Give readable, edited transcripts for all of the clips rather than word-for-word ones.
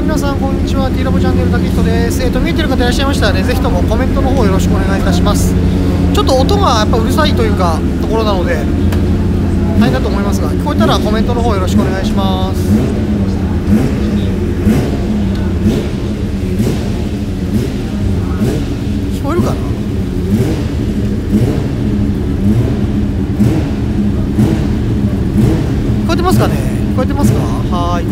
はい、皆さんこんにちは。 T ラボチャンネル竹人です。見えてる方いらっしゃいましたらね、ぜひともコメントの方よろしくお願いいたします。ちょっと音がやっぱうるさいというかところなので大変だと思いますが、聞こえたらコメントの方よろしくお願いします。聞こえるかな。聞こえてますかね。聞こえてますか。はーい。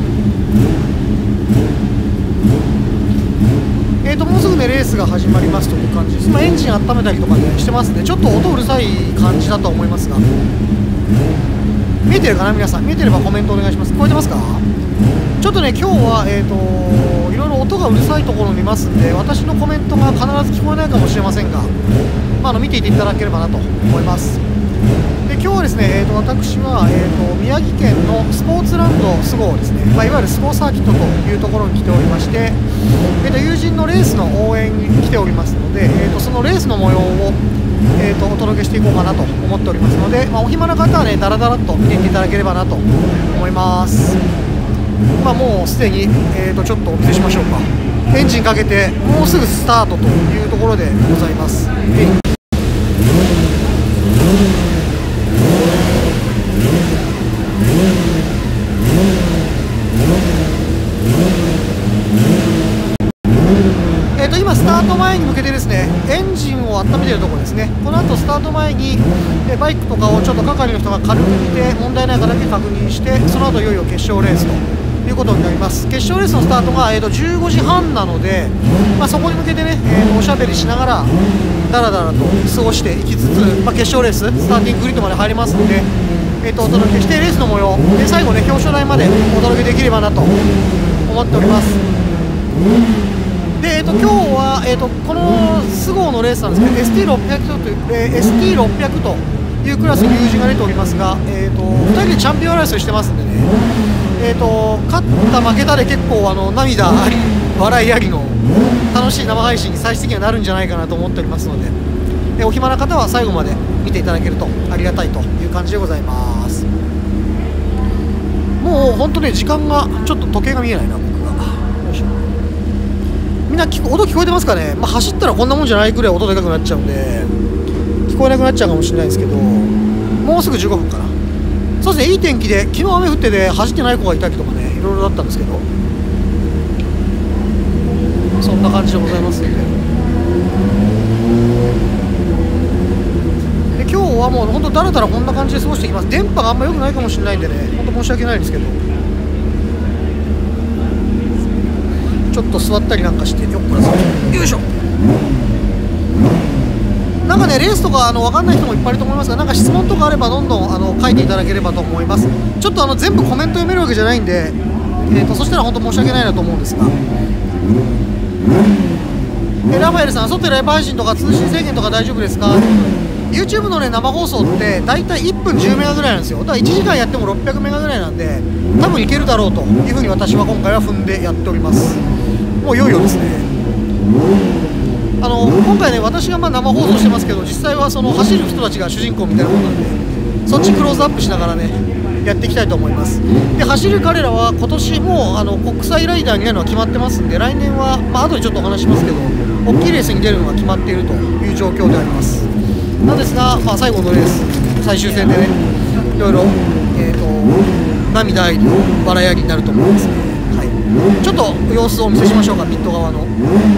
もうすぐねレースが始まりますという感じです。今エンジン温めたりとかねしてますね。ちょっと音うるさい感じだと思いますが、見えてるかな。皆さん見えてればコメントお願いします。聞こえてますか。ちょっとね今日はいろいろ音がうるさいところを見ますんで、私のコメントが必ず聞こえないかもしれませんが、見ていていただければなと思います。で今日はですね、私は、宮城県のスポーツランドスゴーですね、いわゆるスポーツサーキットというところに来ておりまして、友人のレースの応援に来ておりますので、そのレースの模様を、お届けしていこうかなと思っておりますので、お暇な方はねだらだらっと見ていっていただければなと思います。もうすでに、ちょっとお見せしましょうか。エンジンかけてもうすぐスタートというところでございます。今スタート前に向けてですねエンジンを温めているところですね。この後スタート前にバイクとかをちょっと係の人が軽く見て問題ないかだけ確認して、その後いよいよ決勝レースということになります。決勝レースのスタートが、15時半なので、そこに向けてね、おしゃべりしながらだらだらと過ごしていきつつ、決勝レーススターティンググリッドまで入りますので、お届けしてレースの模様で最後ね表彰台までお届けできればなと思っております。で今日は、このスゴーのレースなんですけど ST600 というクラスに友人が出ておりますが、2人でチャンピオン争いしてますんでね、勝った負けたで結構涙あり笑いありの楽しい生配信に最終的にはなるんじゃないかなと思っておりますので、お暇な方は最後まで見ていただけるとありがたいという感じでございます。もう本当ね時間がちょっと時計が見えないな僕が。みんな音聞こえてますかね。走ったらこんなもんじゃないくらい音でかくなっちゃうんで聞こえなくなっちゃうかもしれないですけど、もうすぐ15分かな。そうですね、いい天気で昨日雨降ってて走ってない子がいたりとかねいろいろだったんですけど、そんな感じでございますので、今日はもう本当だらだらこんな感じで過ごしていきます。電波があんま良くないかもしれないんでね本当申し訳ないんですけど、ちょっと座ったりなんかしてよっこらさよいしょ。なんかねレースとか分かんない人もいっぱいいると思いますが、なんか質問とかあればどんどん書いていただければと思います。ちょっと全部コメント読めるわけじゃないんで、そしたら本当申し訳ないなと思うんですが、ラファエルさん、外でライブ配信とか通信制限とか大丈夫ですか。 YouTube のね生放送って大体1分10メガぐらいなんですよ。だから1時間やっても600メガぐらいなんで多分いけるだろうというふうに私は今回は踏んでやっております。もういよいよですね。今回ね私が生放送してますけど、実際はその走る人たちが主人公みたいなものなんで、そっちクローズアップしながらねやっていきたいと思います。で走る彼らは今年もう国際ライダーになるのは決まってますんで、来年は後でちょっとお話しますけど大きいレースに出るのが決まっているという状況であります。なんですが、最後のレース最終戦でねいろいろ涙あり笑いありになると思いますね。はい、ちょっと様子をお見せしましょうか。ピット側の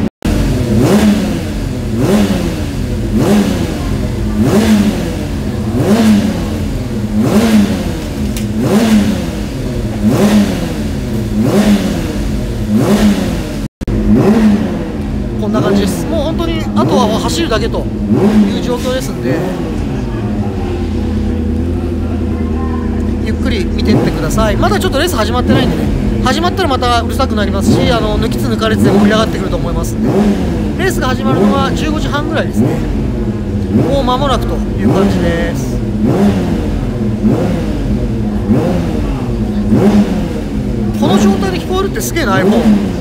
こんな感じです。もう本当にあとは走るだけという状況ですんで、ゆっくり見てってください。まだちょっとレース始まってないんでね、始まったらまたうるさくなりますし、抜きつ抜かれつで盛り上がってくると思いますんで、レースが始まるのは15時半ぐらいですね。もう間もなくという感じです。この状態で聞こえるってすげえな iPhone。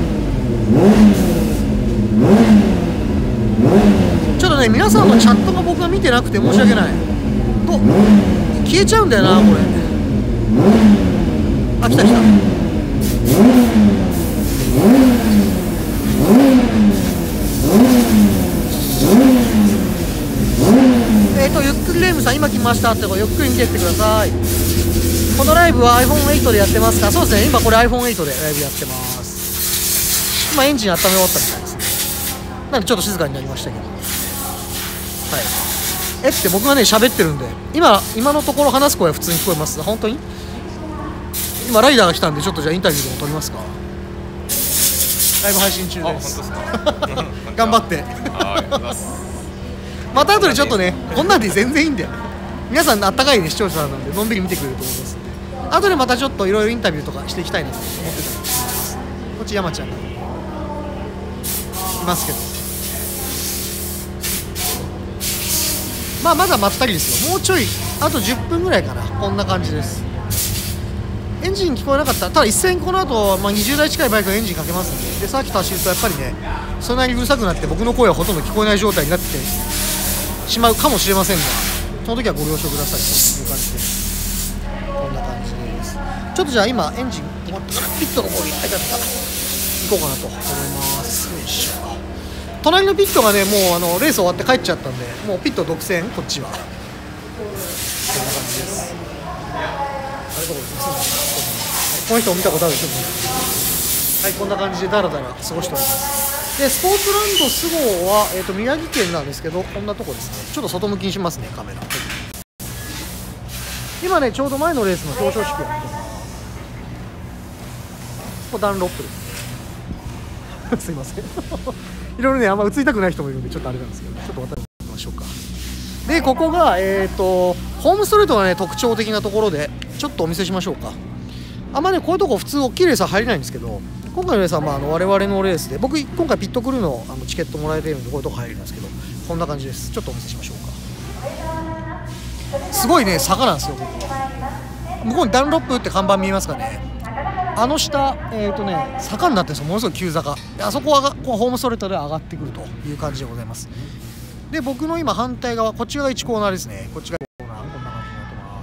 ちょっとね皆さんのチャットが僕は見てなくて申し訳ないと消えちゃうんだよなこれ。あ、来た来た。 したってことゆっくり見てってください。このライブは iPhone8 でやってますか？そうですね、今これ iPhone8 でライブやってます。今エンジン温め終わったみたいですね。なんでちょっと静かになりましたけど、はい。って僕がね喋ってるんで今のところ話す声は普通に聞こえます。本当に今ライダーが来たんでちょっとじゃあインタビューでも撮りますか。ライブ配信中です。頑張って。また後でちょっとねこんなんで全然いいんだよ。皆さんあったかいね視聴者なんでのんびり見てくれると思いますんで、後でまたちょっといろいろインタビューとかしていきたいなと思ってたりします。こっち山ちゃんがいますけど、まあまだまったりですよ。もうちょいあと10分ぐらいかな。こんな感じです。エンジン聞こえなかったら、ただ一斉にこの後、20台近いバイクがエンジンかけますんで、サーキット走るとやっぱりねそんなにうるさくなって僕の声はほとんど聞こえない状態になってしまうかもしれませんが、その時はご了承くださいという感じです。こんな感じです。ちょっとじゃあ今エンジン止まってからピットの方に行こうかなと思います。よいしょ。隣のピットがねもうレース終わって帰っちゃったんで、もうピット独占、こっちはこんな感じです。あれどこですね、この人も見たことあるでしょ。はい、こんな感じでダラダラ過ごしております。でスポーツランドスゴは、宮城県なんですけど、こんなとこですね。ちょっと外向きにしますねカメラ。今ねちょうど前のレースの表彰式をやってます。ここダンロップですすいませんいろいろねあんま映りたくない人もいるんでちょっとあれなんですけど、ちょっと渡りましょうか。でここがホームストレートがね特徴的なところで、ちょっとお見せしましょうか。あんまねこういうとこ普通大きいレースは入れないんですけど、今回のレースは我々のレースで、僕今回ピットクルーのチケットもらえているんでこういうとこ入れるんですけど、こんな感じです。ちょっとお見せしましょうか。すごいね坂なんですよ。ここ向こうにダンロップって看板見えますかね。下坂になってるんですよ。ものすごい急坂。あそこはこうホームストレートで上がってくるという感じでございます。で僕の今反対側、こっち側が1コーナーですね。こっちがコーナー、こんな感じになってます。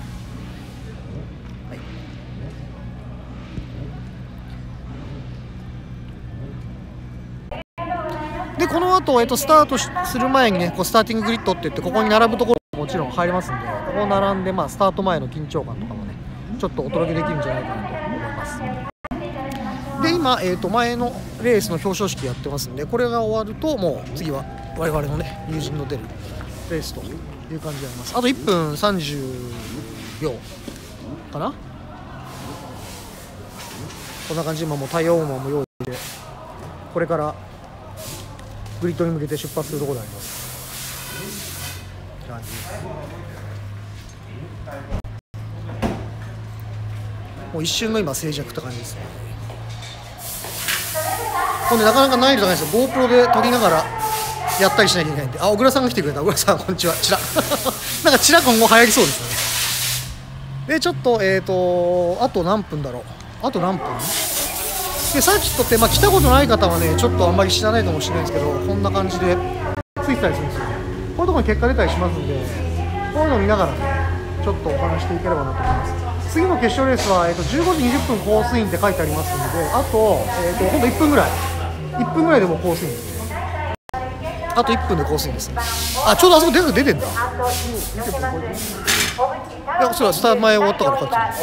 でこの後、スタートする前にねこうスターティンググリッドって言って、ここに並ぶところももちろん入れますんで、ここ並んでスタート前の緊張感とかもねちょっとお届けできるんじゃないかなと思います。で今、前のレースの表彰式やってますんで、これが終わるともう次は我々のね友人の出るレースという感じになります。あと1分30秒かな。こんな感じで今もうタイヤウォーマーも用意して、これからグリッドに向けて出発するところであります。感じです。もう一瞬の今静寂って感じですね。ほんでなかなか難易度高いですよ。 GoPro で撮りながらやったりしなきゃいけないんで。小倉さんが来てくれた。小倉さんこんにちは。チラなんかチラ今後流行りそうですね。でちょっとあと何分だろう。あと何分でサーキットって、来たことない方はねちょっとあんまり知らないかもしれないですけど、こんな感じでついてたりするんですよ。こういうところに結果出たりしますんで、こういうのを見ながらねちょっとお話していければなと思います。次の決勝レースは、15時20分コースインって書いてありますので、あと、ほんと1分ぐらいでもうコースインですね。あと1分でコースインですね。あ、ちょうどあそこ出てんだ。いや、それはスタート前終わったから書いてある。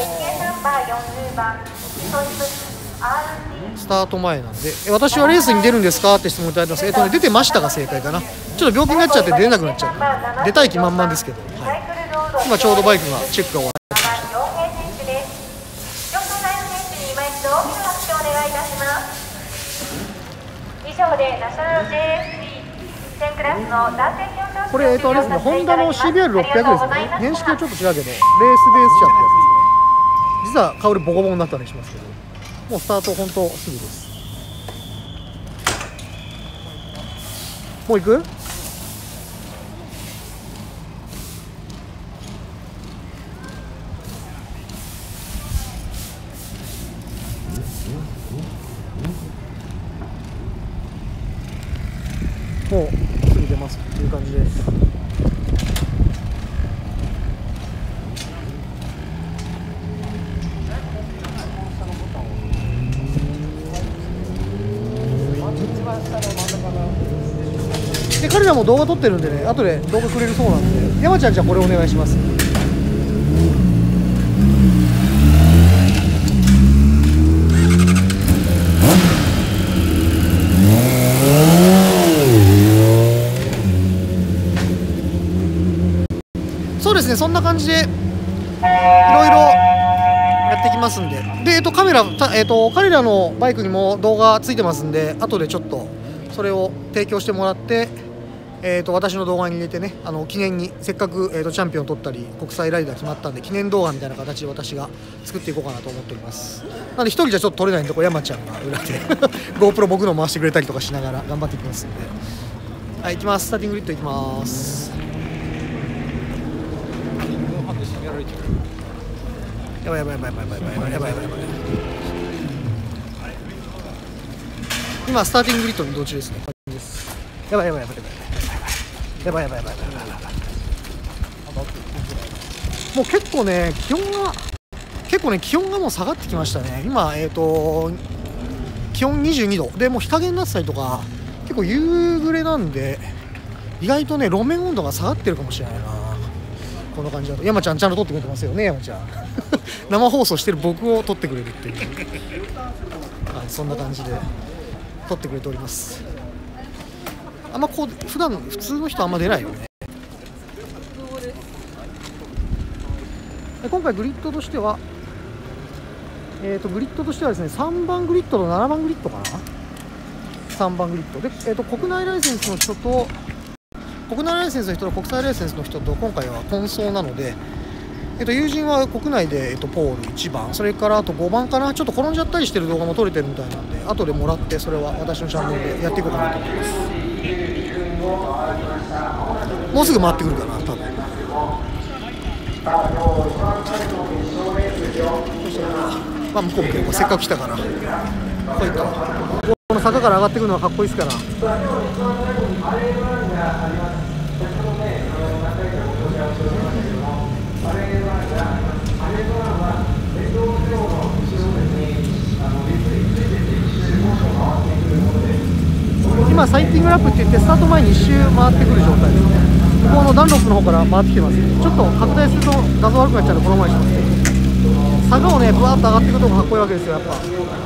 スタート前なんで、私はレースに出るんですかって質問いただいてます。出てましたが正解かな。ちょっと病気になっちゃって出れなくなっちゃった。出たい気満々ですけど、はい、今ちょうどバイクがチェックが終わって。これあれですね、ホンダの CBR600 ですね。年式はちょっと違うけどレースベース車ってやつですね。実は香りボコボコになったりしますけど、もうスタート本当すぐです。もう行く？もうすぐ出ますという感じです。で彼らも動画撮ってるんでね、後で動画くれるそうなんで、 山ちゃん、じゃあこれお願いします。そうですね、そんな感じでいろいろやってきますんで、カメラ、彼らのバイクにも動画ついてますんで、後でちょっとそれを提供してもらって、私の動画に入れてね、記念にせっかく、チャンピオン取ったり国際ライダー決まったんで、記念動画みたいな形で私が作っていこうかなと思っております。なんで一人じゃちょっと撮れないんで、これ山ちゃんが裏でGoPro 僕の回してくれたりとかしながら頑張っていきますんで、はい、行きます。スターティンググリッド行きます。やばいやばいやばいやばいやばいやばいやばいやばい。今スターティンググリッドに移動中ですね。やばいやばいやばいやばいやばいやばいやばいやばいやばい。もう結構ね気温がもう下がってきましたね。今気温22度でもう日陰になってたりとか、結構夕暮れなんで意外とね路面温度が下がってるかもしれないな。この感じだと山ちゃんちゃんと撮ってくれてますよね。山ちゃん生放送してる僕を撮ってくれるっていう、はい、そんな感じで撮ってくれております。あんまこう普通の人あんま出ないよね。今回グリッドとしてはですね、3番グリッドと7番グリッドかな。3番グリッドで、国内ライセンスの人と国際ライセンスの人と今回は混走なので、友人は国内で、ポール1番、それからあと5番かな。ちょっと転んじゃったりしてる動画も撮れてるみたいなんで、後でもらってそれは私のチャンネルでやっていこうかなと思います。もうすぐ回ってくるかな、多分。まあ向こうも結構せっかく来たからこういったこの坂から上がってくるのはかっこいいですから。今サイティングラップって言ってスタート前に1周回ってくる状態ですね。向こうのダンロップの方から回ってきてます。ちょっと拡大すると画像悪くなっちゃうんでこの前にしますけど、坂をねぶわっと上がっていくとこかっこいいわけですよ、やっぱ。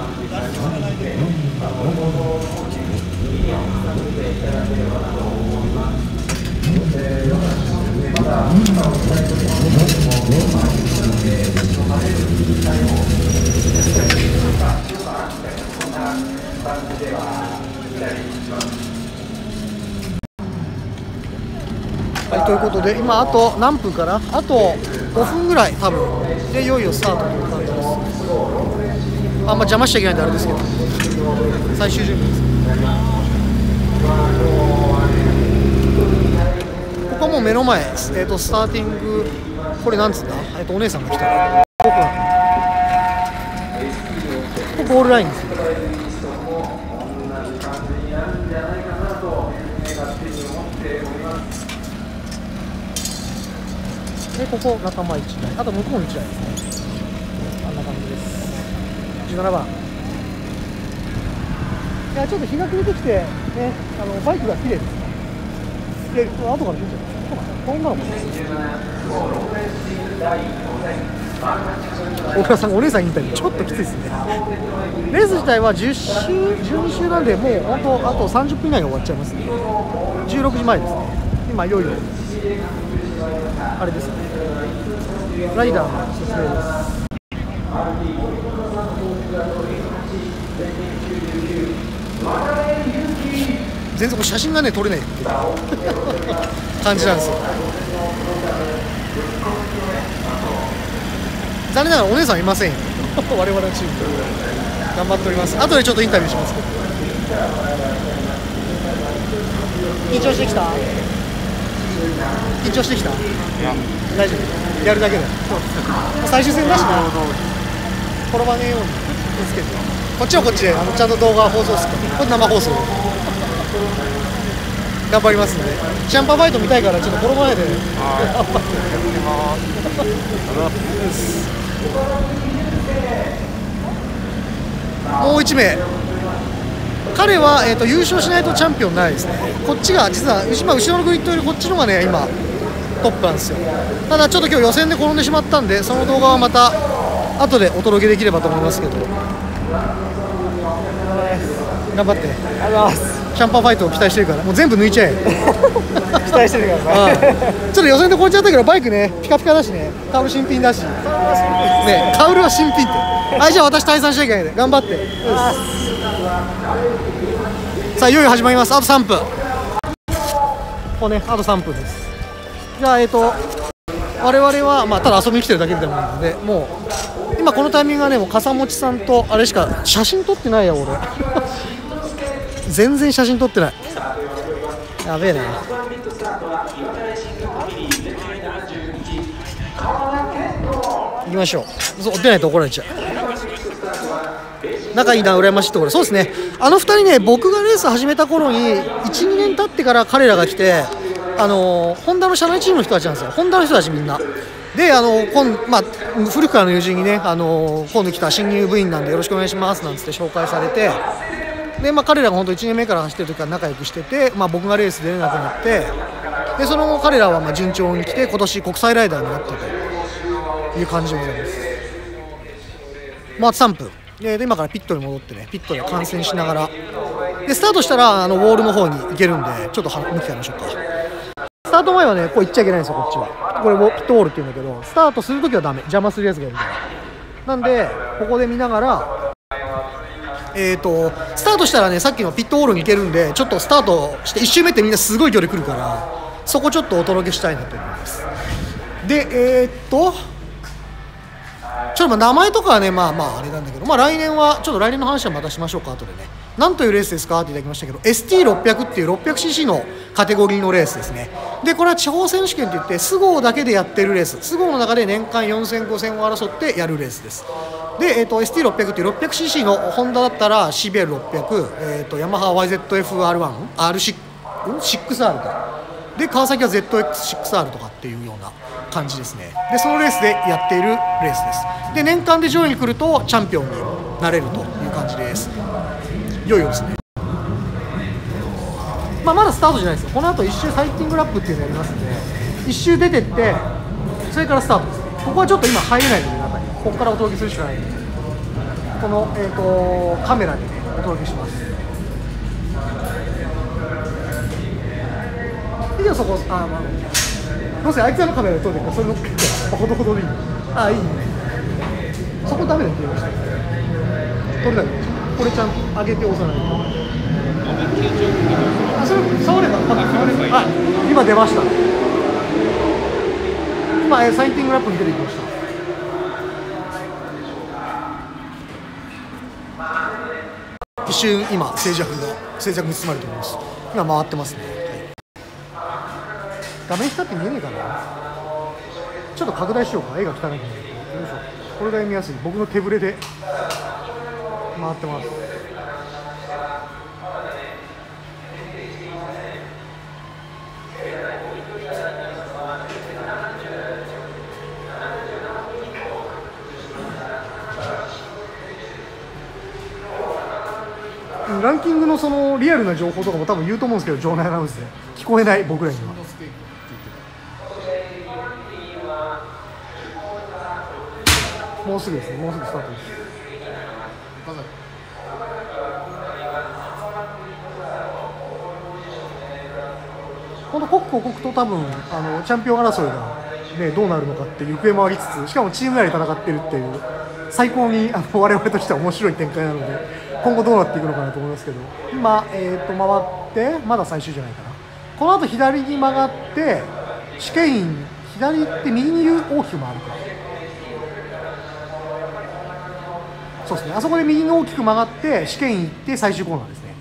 はい、ということで今あと何分かな、あと5分ぐらい多分でいよいよスタートという感じです。あんま邪魔しちゃいけないんであれですけど、最終準備です。ここはもう目の前、スターティング、これなんつうんだ、お姉さんが来たらここゴールラインですね。でここ仲間1台、あと向こうの1台ですね。あんな感じです。17番。いやちょっと日が暮れてきてね、バイクが綺麗です。で後から出ちゃいます。こんなのも大倉さんがお姉さんインタビューちょっときついですね。レース自体は10周12周なんで、もう本当あと30分以内に終わっちゃいますね。16時前ですね。今いよいよあれですね、ライダーの説明です。全然写真がね撮れないっていう感じなんですよ。残念ながらお姉さんいませんよ我々のチーム頑張っております。後でちょっとインタビューしますけど。緊張してきた？緊張してきた？大丈夫、やるだけで最終戦だしな、転ばねえように気をつけて。こっちはこっちでちゃんと動画放送するから、これ生放送頑張りますので、ジャンパーファイト見たいからちょっと転ばないで頑張ってもう1名、彼は、優勝しないとチャンピオンないですね。こっちが実は、後ろのグリッドよりこっちのがね今トップなんですよ。ただちょっと今日予選で転んでしまったんで、その動画はまた後でお届けできればと思いますけど、頑張って。 ありがとうございます。 シャンパンファイトを期待してるから、もう全部抜いちゃえ。 期待してるからね。 ちょっと予選で転んじゃったけど、バイクねピカピカだしね、カウル新品だしね、カウルは新品ってはい、じゃあ私退散しなきゃいけない、頑張って。さあいよいよ始まります。あと3分、ここね、あと3分です。じゃあ我々は、まあ、ただ遊びに来てるだけでもいいので、もう今このタイミングはね、もう笠持さんとあれしか写真撮ってないや俺全然写真撮ってない、やべえな。行きましょう。そう出ないと怒られちゃう。仲いいな、羨ましいところ。そうですね、あの2人ね、僕がレース始めた頃に 1,2 年経ってから彼らが来て、ホンダの社内チームの人たちなんですよ。ホンダの人たちみんなで、まあ、古くからの友人にね、今度来た新入部員なんでよろしくお願いしますなんつって紹介されて、で、まあ、彼らが本当1年目から走ってる時から仲良くしてて、まあ、僕がレース出れなくなって、でその後彼らはまあ順調に来て、今年国際ライダーになったという感じでございます。まあ、3分で今からピットに戻ってね、ピットで観戦しながらでスタートしたらウォールの方に行けるんで、ちょっと見てやりましょうか。スタート前はね、こう行っちゃいけないんですよ、こっちは。これピットウォールって言うんだけど、スタートするときはダメ、邪魔するやつがいるから。なんでここで見ながら、スタートしたらね、さっきのピットウォールに行けるんで、ちょっとスタートして1周目ってみんなすごい距離来るから、そこちょっとお届けしたいなと思います。でちょっと名前とかはね、まあまああれなんだけど、まあ来年はちょっと来年の話はまたしましょうか、後でね。なんというレースですかっていただきましたけど、 ST600 っていう 600cc のカテゴリーのレースですね。でこれは地方選手権っていって、スゴーだけでやってるレース、スゴーの中で年間4000、5000を争ってやるレースです。で、ST600 っていう 600cc のホンダだったら CBR600、ヤマハ YZF-R1、6R かで、川崎は ZX6R とかっていうような感じですね。でそのレースでやっているレースです。で年間で上位に来るとチャンピオンになれるという感じです。いよいよですね。まあ、まだスタートじゃないですよ。この後1周サイティングラップっていうのやりますんで、1周出てってそれからスタートです。ここはちょっと今入れないので、中にここからお届けするしかないので、この、カメラで、ね、お届けします。いいよそこ。まあどうせあいつらのカメラで撮るから、それ乗っけてほどほどでいい。ああ、いいね。そこダメだって言いました。撮れない。これちゃんと上げて押さないと。あ、それ触れば、はい、今出ました。今サイティングラップに出てきました。一瞬今静寂に包まれております。今回ってますね。画面下って見えねえかな。ちょっと拡大しようか。絵が汚いから。よいしょ。これが見やすい。僕の手ぶれで回ってます。ランキングのそのリアルな情報とかも多分言うと思うんですけど、場内アナウンスで聞こえない僕らには。もうすぐですね。もうすぐスタートです。この刻々と多分チャンピオン争いが、ね、どうなるのかっていう行方もありつつ、しかもチーム内で戦ってるっていう最高に我々としては面白い展開なので、今後どうなっていくのかなと思いますけど、今、回ってまだ最終じゃないかな。この後左に曲がって試験員左行って右に大きく回るか。そうですね、あそこで右に大きく曲がって試験員行って最終コーナーですね。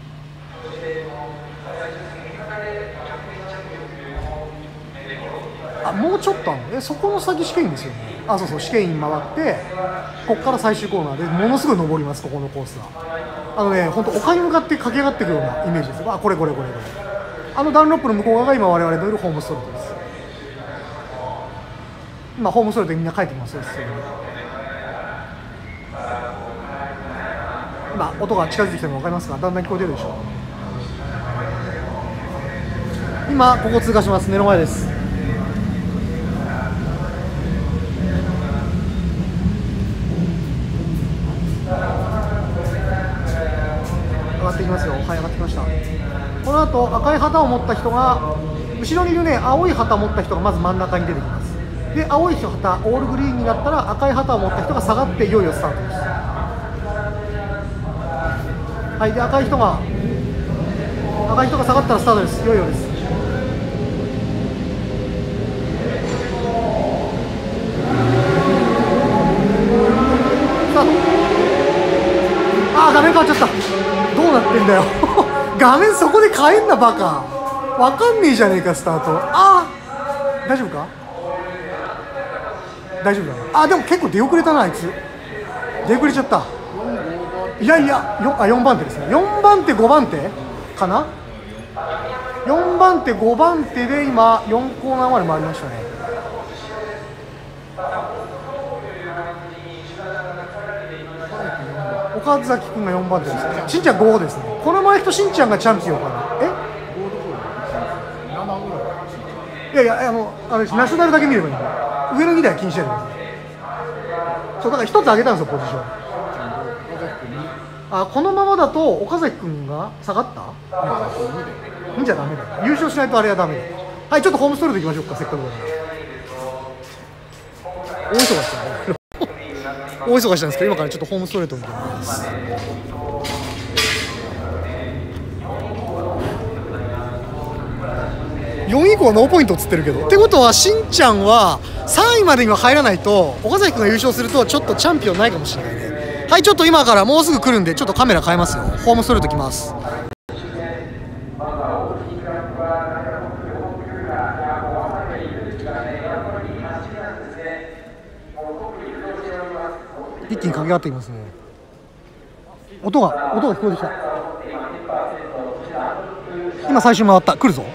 あ、もうちょっとあるの。そこの先試験員ですよね。あ、そうそう、試験員回ってここから最終コーナーでものすごい登ります。ここのコースは本当丘に向かって駆け上がっていくようなイメージです。あ、これダンロップの向こう側が今我々のいるホームストレートです。今ホームストレートでみんな帰ってきますよ。今音が近づいてきたの分かりますか。だんだん聞こえてるでしょ。今ここ通過します。目の前です。 ますよ。はい、上がってきました。この後赤い旗を持った人が、後ろにいるね、青い旗を持った人がまず真ん中に出てきます。で、青い旗、オールグリーンになったら赤い旗を持った人が下がっていよいよスタートです。はい、で赤い人が下がったらスタートです。いよいよです。スタート。あー、画面変わっちゃった。どうなってんだよ画面そこで変えんなバカ。わかんねえじゃねえかスタート。あー、大丈夫か。大丈夫だね。あ、でも結構出遅れたな、あいつ出遅れちゃった。いやいや、4番手ですね。4番手5番手かな。4番手5番手で今4コーナーまで回りましたね。岡崎君が4番手ですね。しんちゃん5ですね。この前人しんちゃんがチャンピオンかな。いやいや、あれナショナルだけ見ればいいんだよ。上の2台は気にしてるんです。そうだから1つ上げたんですよ、ポジション。あ、このままだと岡崎君が下がった。いいんじゃダメだ。優勝しないとあれはダメだ。はい、ちょっとホームストレートいきましょうか、せっかくだから。大忙しだね大忙しなんですけど、今からちょっとホームストレートに行きます。4以降はノーポイントっつってるけど、ってことはしんちゃんは3位までには入らないと、岡崎君が優勝するとちょっとチャンピオンないかもしれないね。はい、ちょっと今からもうすぐ来るんで、ちょっとカメラ変えますよ。ホームストレートきます。一気に駆け上がってきますね。音が聞こえてきた。今最終回った。来るぞ。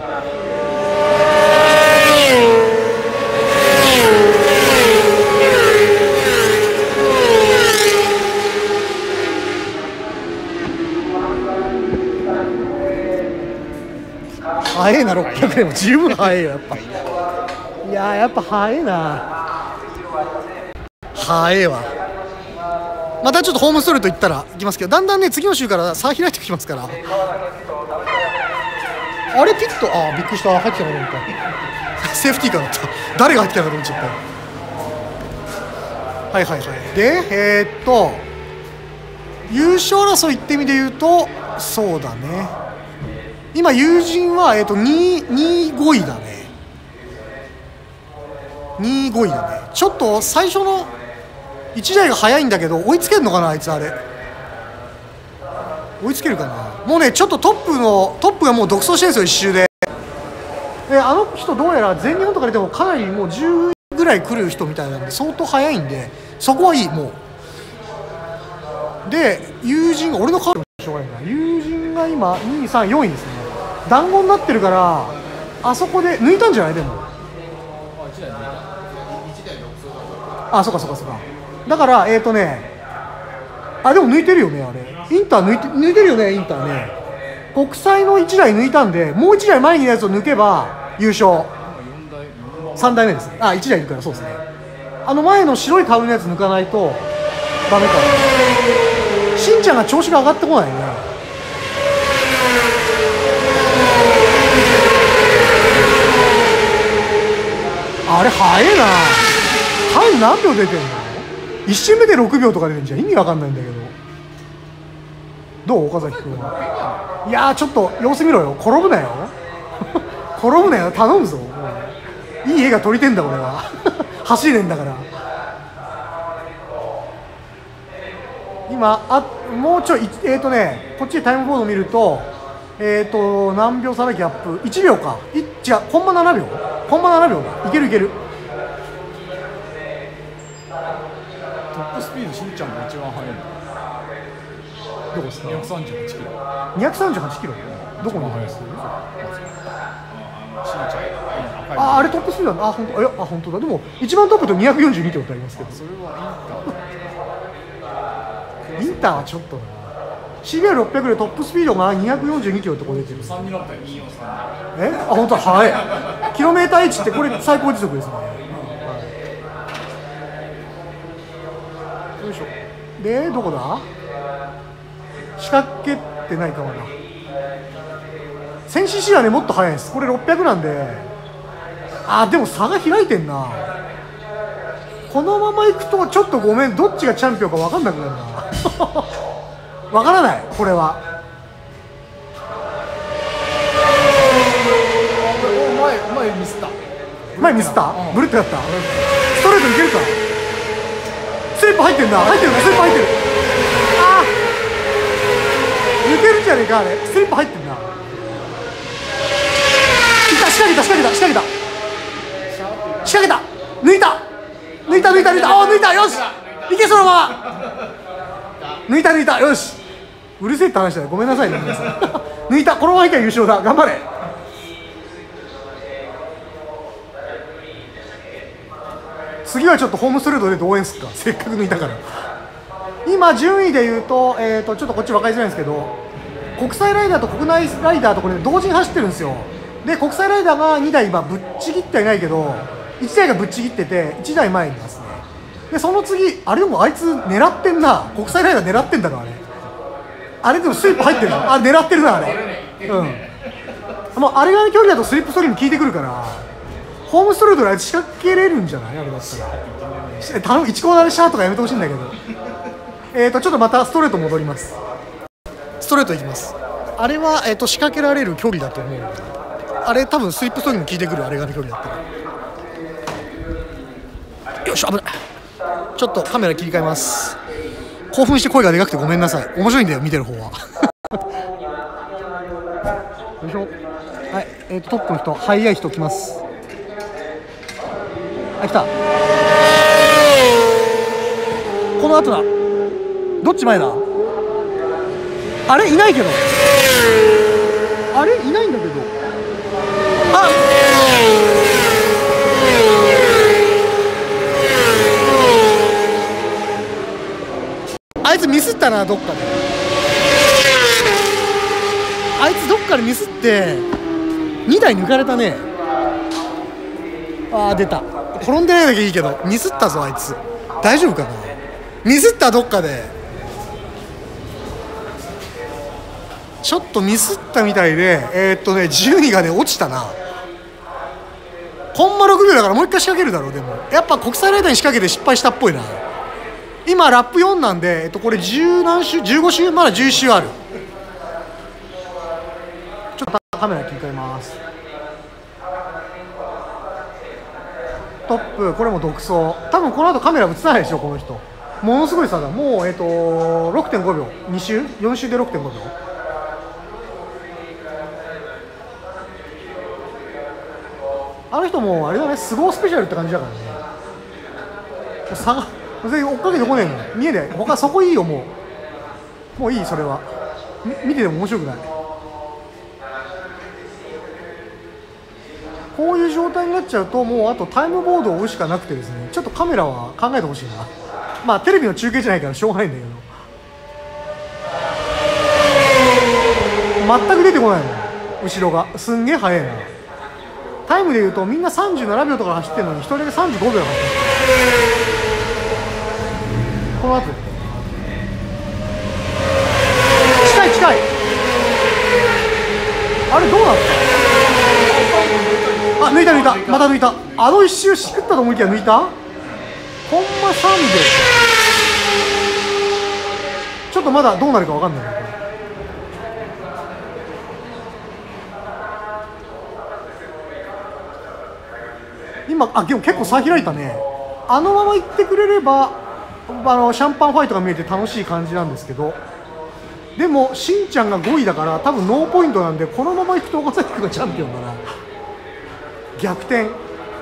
早いな。600でも十分早いよやっぱ。いややっぱ早いな。早いわ。またちょっとホームストレート行ったら行きますけど、だんだんね次の週から差開いてきますから。あれピット、あーびっくりした。入ってきたかと思った。セーフティーカーだった。誰が入ってきたかと思っちゃった。はいはいはい。で優勝争いって意味で言うと、そうだね、今友人は2位5位だね。2位5位だね。ちょっと最初の1台が速いんだけど、追いつけるのかなあいつ。あれ追いつけるかな。もうねちょっとトップがもう独走してるんですよ、1周で。あの人どうやら全日本とか出てもかなりもう10ぐらい来る人みたいなんで、相当速いんでそこはいい。もうで友人が俺の顔でもしょうがないな。友人が今2位3位4位ですね。団子になってるからあそこで抜いたんじゃない。でもあ、そっかそっかそっか。だからあ、でも抜いてるよね。あれインター抜いてるよね。インターね、国際の1台抜いたんで、もう1台前にいるやつを抜けば優勝。3台目ですね。あ、1台いるからそうですね。前の白いカウルのやつ抜かないとダメか。しんちゃんが調子が上がってこないね。あれ速えな。タイム何秒出てんの。1周目で6秒とか出てんじゃん。意味わかんないんだけど。どう岡崎君は。いやーちょっと様子見ろよ。転ぶなよ転ぶなよ、頼むぞ。いい絵が撮りてんだ俺は走れんだから。今もうちょいこっちでタイムボード見ると何秒差だギャップ。1秒か。違う、コンマ7秒。コンマ7秒だ。いけるいける。 トップスピードしんちゃんが一番速いの。 どこですか。 238キロ。 238キロ。どこに速いです。あれトップスピードだ。あ、本当。いや、あ、本当だ。でも一番トップと242キロってありますけど。 それはインターはちょっとな。CBR600 でトップスピードが242キロってこれ出てる。 3になったら243。 あ、本当は速い。キロメーター1ってこれ最高時速ですね。よいしょ。でどこだ。仕掛けってないかまだ。 1000cc はねもっと速いです。これ600なんで、でも差が開いてんな。このままいくとちょっとごめん、どっちがチャンピオンか分かんなくなるな分からないこれは。 前ミスった。 前ミスった、ブルってやった。ストレートいけるか。スリップ入ってんだ、入ってる、スリップ入ってる。抜けるんじゃねえかあれ。スリップ入ってんな。仕掛けた仕掛けた仕掛けた仕掛けた。抜いた抜いた抜いた抜いた。抜いた。よしいけそのまま抜いた抜いた。よしうるせえって話だよ、ごめんなさいね皆さん抜いた。このままいけば優勝だ、頑張れ。次はちょっとホームストレートで応援すっか、せっかく抜いたから。今順位でいうと、ちょっとこっち分かりづらいんですけど、国際ライダーと国内ライダーとこれ同時に走ってるんですよ。で国際ライダーが2台今ぶっちぎってはいないけど、1台がぶっちぎってて1台前にいますね。でその次、あれでもあいつ狙ってんな、国際ライダー狙ってんだろあれ。あれでもスリップ入ってるの、あれ狙ってるなあれ。もうあれがの距離だとスリップストリーム効いてくるから、ホームストレートであいつ仕掛けれるんじゃないあれだったら。頼む、1コーナーでシャーとかやめてほしいんだけど。ちょっとまたストレート戻ります。ストレートいきます。あれは、仕掛けられる距離だと思う。あれ多分スリップストリーム効いてくる、あれがの距離だったら。よいしょ、危ない。ちょっとカメラ切り替えます。興奮して声がでかくてごめんなさい。面白いんだよ見てる方はよいしょ。はい、トップの人、速い人来ます。来た。この後だ。どっち前だ。あれいないけど、あれいないんだけど、あいつミスったな、どっかで。あいつどっかでミスって2台抜かれたね。出た。転んでないだけいいけどミスったぞあいつ。大丈夫かな。ミスった、どっかでちょっとミスったみたいで、順位がね落ちたな。コンマ6秒だからもう一回仕掛けるだろう。でもやっぱ国際ライダーに仕掛けて失敗したっぽいな。今ラップ4なんで、これ10何周、15周、まだ11周ある。ちょっとカメラ切り替えます。トップこれも独走。多分この後カメラ映さないでしょこの人。ものすごい差だ。もう6.5 秒、2周4周で 6.5 秒。あの人もあれだね、スゴースペシャルって感じだからね。差が全然追っかけてこねえもん、見えない。他そこいいよ、もういい。それは見てても面白くない。こういう状態になっちゃうと、もうあとタイムボードを追うしかなくてですね、ちょっとカメラは考えてほしいな。まあテレビの中継じゃないからしょうがないんだけど、全く出てこないもん後ろが。すんげえ速いな。タイムでいうとみんな37秒とか走ってるのに1人で35秒走ってる。この後近い近い。あれどうなった。抜いた抜いた、また抜いた。あの一周しくったと思いきや抜いた。コンマ3秒。ちょっとまだどうなるか分かんないけど、今でも結構差開いたね。あのまま行ってくれればシャンパンファイトが見えて楽しい感じなんですけど、でもしんちゃんが5位だから多分ノーポイントなんで、このまま行くと岡崎君がチャンピオンだな。逆転。い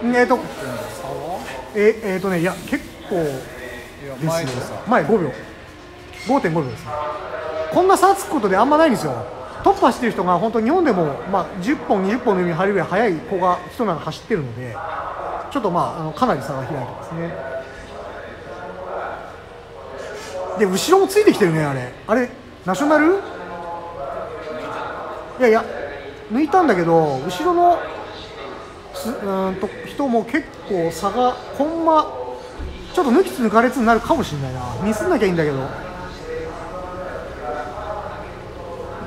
や結構ですよ。前5秒 5.5 秒ですね。こんな差つくことであんまないんですよ。トップ走ってる人が本当日本でも、10本20本の指に入るぐらい速い子が人なんか走ってるので、ちょっとかなり差が開いてますね。で後ろもついてきてるね。あれナショナル、いや抜いたんだけど、後ろの人も結構差がコンマちょっと抜きつ抜かれつになるかもしれないな。ミスんなきゃいいんだけど。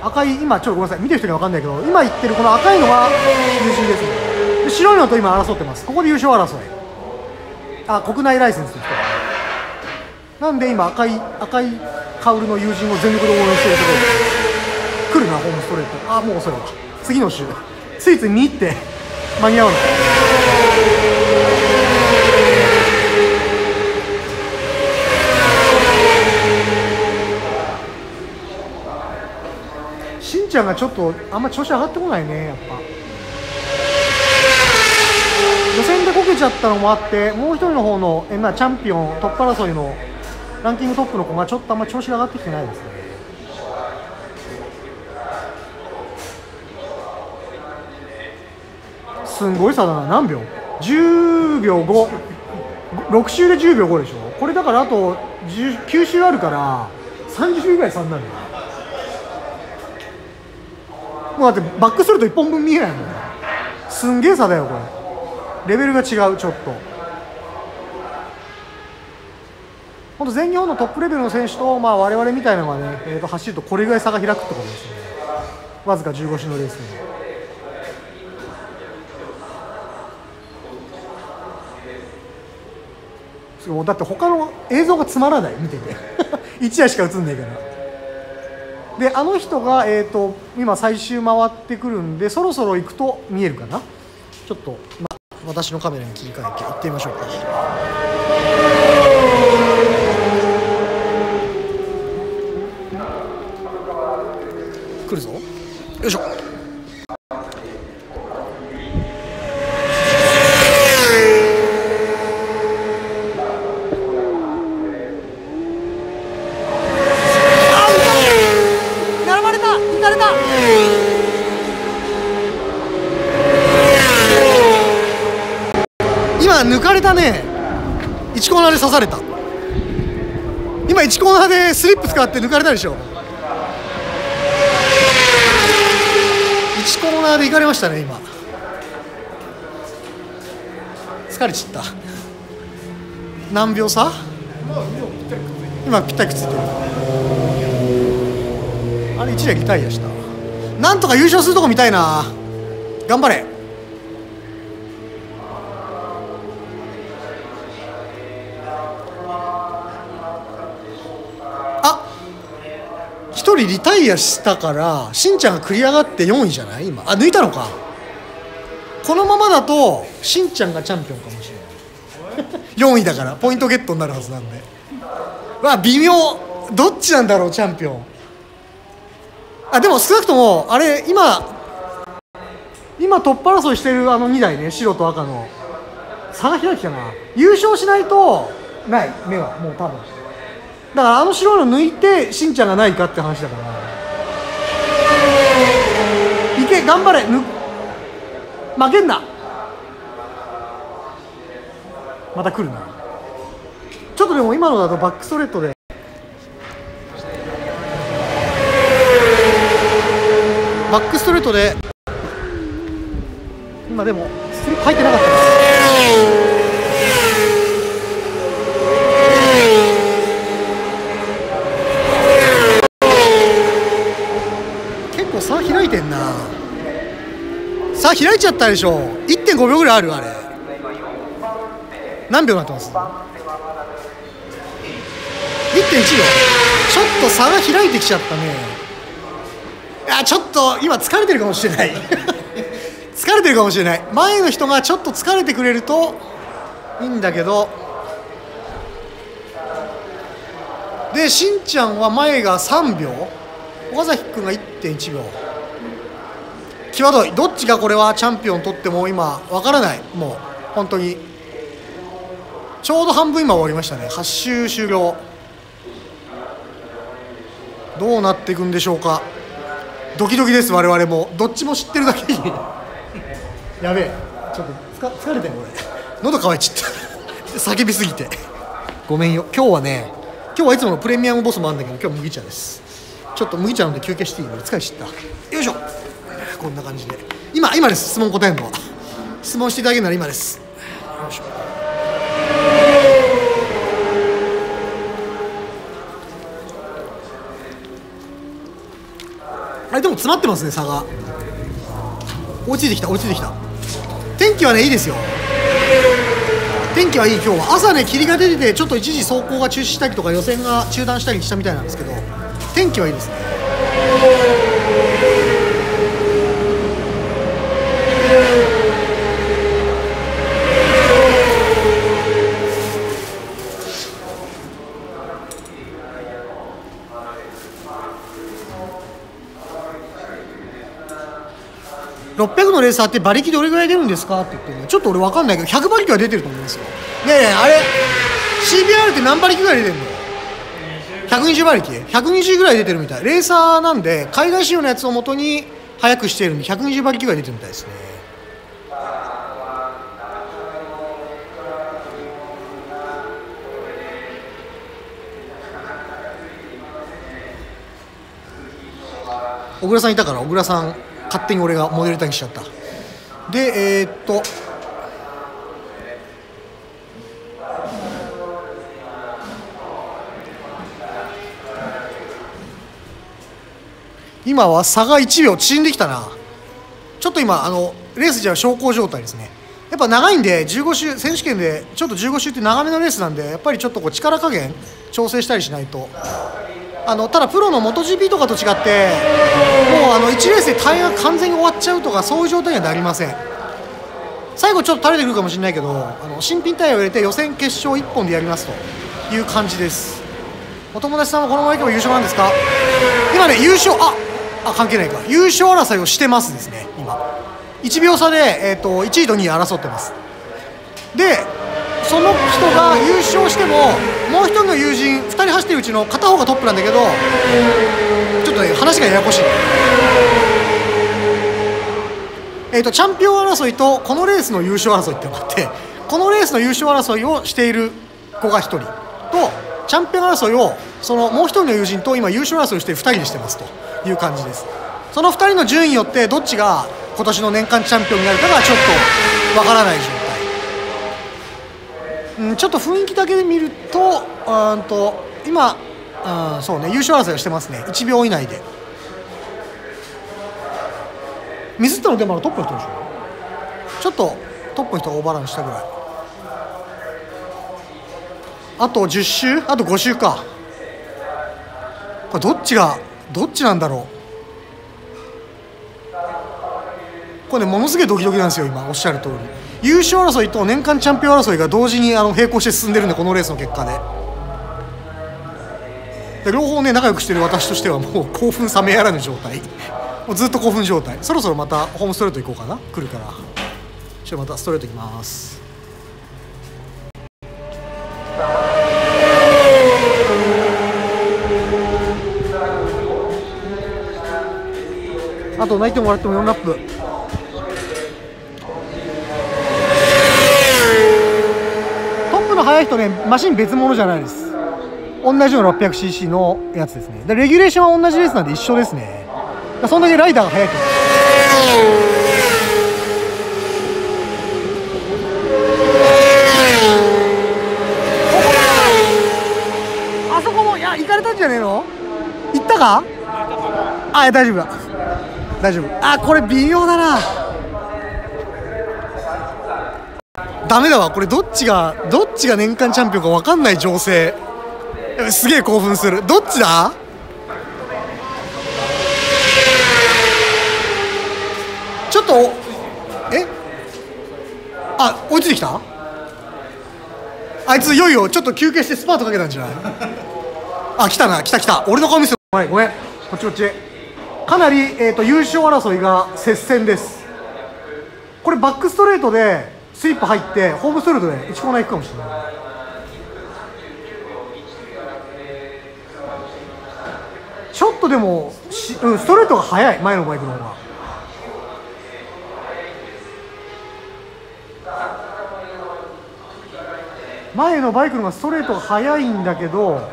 赤い、今ちょっとごめんなさい、見てる人には分かんないけど、今言ってるこの赤いのが友人ですね。で白いのと今争ってます。ここで優勝争い、国内ライセンスの人なんで今赤いカウルの友人を全力で応援しているところです。来るなホームストレート。もう遅いわ。次の週ついつい見入って間に合わない。しんちゃんがちょっとあんま調子上がってこないね。やっぱ予選でこけちゃったのもあって、もう一人の方のチャンピオントップ争いのランキングトップの子がちょっとあんま調子が上がってきてないですね。すんごい差だな。何秒？10秒5、6周で10秒5でしょ。これだからあと9周あるから30秒ぐらい差になる。もうだってバックすると1本分見えないもん。すんげえ差だよこれ。レベルが違う。ちょっと本当全日本のトップレベルの選手と、我々みたいなのがね、走るとこれぐらい差が開くってことですね。わずか15周のレースで。だって他の映像がつまらない、見てて1台しか映んねえから。であの人が、今最終回ってくるんで、そろそろ行くと見えるかな。ちょっと、私のカメラに切り替えて行ってみましょうか。来るぞ。よいしょ。抜かれたね。1コーナーで刺された。今1コーナーでスリップ使って抜かれたでしょ。1コーナーで行かれましたね。今疲れちった。何秒差？今ぴったりくっついてる。あれ1台リタイアした。なんとか優勝するとこ見たいな。頑張れ。1人リタイアしたからしんちゃんが繰り上がって4位じゃない？今抜いたのか。このままだとしんちゃんがチャンピオンかもしれない4位だからポイントゲットになるはずなんで。微妙。どっちなんだろうチャンピオン。でも少なくともあれ今トップ争いしてる2台ね、白と赤の差が開きたな。優勝しないとない目はもう多分。だから白いの抜いてしんちゃんがないかって話だから。いけ、頑張れ。負けんな。また来るな。ちょっとでも今のだとバックストレートで今でもスリップ入ってなかったです。差開いてんな。差開いちゃったでしょ。 1.5 秒ぐらいある。あれ何秒になってます？ 1.1 秒。ちょっと差が開いてきちゃったね。ちょっと今疲れてるかもしれない疲れてるかもしれない。前の人がちょっと疲れてくれるといいんだけど。でしんちゃんは前が3秒、岡崎君が 1.1 秒。際どい。どっちがこれはチャンピオン取っても今わからない。もう本当にちょうど半分今終わりましたね。8周終了。どうなっていくんでしょうか。ドキドキです。我々もどっちも知ってるだけにやべえ、ちょっと疲れてんこれ。喉乾いちゃった叫びすぎてごめんよ。今日はいつものプレミアムボスもあるんだけど、今日麦茶です。ちょっと麦茶飲んで休憩していい？疲れちゃった。よいしょ。こんな感じで今です。質問答えるのは。質問していただけるなら今です。よいしょ。はい、 詰まってますね、差が。追いついてきた追いついてきた。天気はねいいですよ。天気はいい。今日は朝ね霧が出ててちょっと一時走行が中止したりとか予選が中断したりしたみたいなんですけど、天気はいいですね。600のレーサーって馬力どれぐらい出るんですかって言ってね、ちょっと俺分かんないけど100馬力は出てると思うんですよ。ねえあれ CBR って何馬力ぐらい出てるの？120馬力120ぐらい出てるみたい。レーサーなんで海外仕様のやつを元に速くしているんで120馬力ぐらい出てるみたいですね。小倉さんいたから小倉さん勝手に俺がモデルタにしちゃった。で今は差が1秒縮んできたな。ちょっと今レースじゃ小康状態ですね。やっぱ長いんで15周選手権でちょっと15周って長めのレースなんでやっぱりちょっとこう力加減調整したりしないと。ただプロの MotoGP とかと違ってもう1レースでタイヤが完全に終わっちゃうとかそういう状態にはなりません。最後ちょっと垂れてくるかもしれないけど新品タイヤを入れて予選決勝1本でやりますという感じです。お友達さんはこのままいけば優勝なんですか？今ね優勝関係ないか、優勝争いをしてますですね。今1秒差で、1位と2位争ってます。でその人が優勝してももう一人の友人2人走ってるうちの片方がトップなんだけどちょっとね話がややこしい。チャンピオン争いとこのレースの優勝争いってのがあって、このレースの優勝争いをしている子が1人とチャンピオン争いをそのもう一人の友人と今優勝争いをしている2人でしてますという感じです。その2人の順位によってどっちが今年の年間チャンピオンになるかがちょっとわからない状態。ちょっと雰囲気だけで見ると今そうね優勝争いをしてますね。1秒以内でミスったのでまだトップの人でしょ。ちょっとトップの人がオーバーランしたぐらい。あと10周あと5周か。これどっちなんだろう。これねものすげえドキドキなんですよ今おっしゃる通り。優勝争いと年間チャンピオン争いが同時に並行して進んでるんでこのレースの結果で両方ね仲良くしてる私としてはもう興奮冷めやらぬ状態もうずっと興奮状態。そろそろまたホームストレート行こうかな。来るからちょっとまたストレート行きます。あと泣いてもらっても4ラップ。速い人ねマシン別物じゃないです。同じような 600cc のやつですね。でレギュレーションは同じレースなんで一緒ですね。そんだけライダーが速いとあそこも行かれたんじゃねえの？行ったか？大丈夫だ大丈夫。これ微妙だな。ダメだわこれ。どっちが年間チャンピオンか分かんない情勢。すげえ興奮する。どっちだ？ちょっと追いついてきた？あいついよいよちょっと休憩してスパートかけたんじゃない？来たな来た。俺の顔見せる。ごめんこっち。かなり、優勝争いが接戦です。これバックストレートでスイープ入ってホームストレートで1コーナー行くかもしれない。ちょっとでもストレートが速い前のバイクの方が。前のバイクの方がストレートが速いんだけど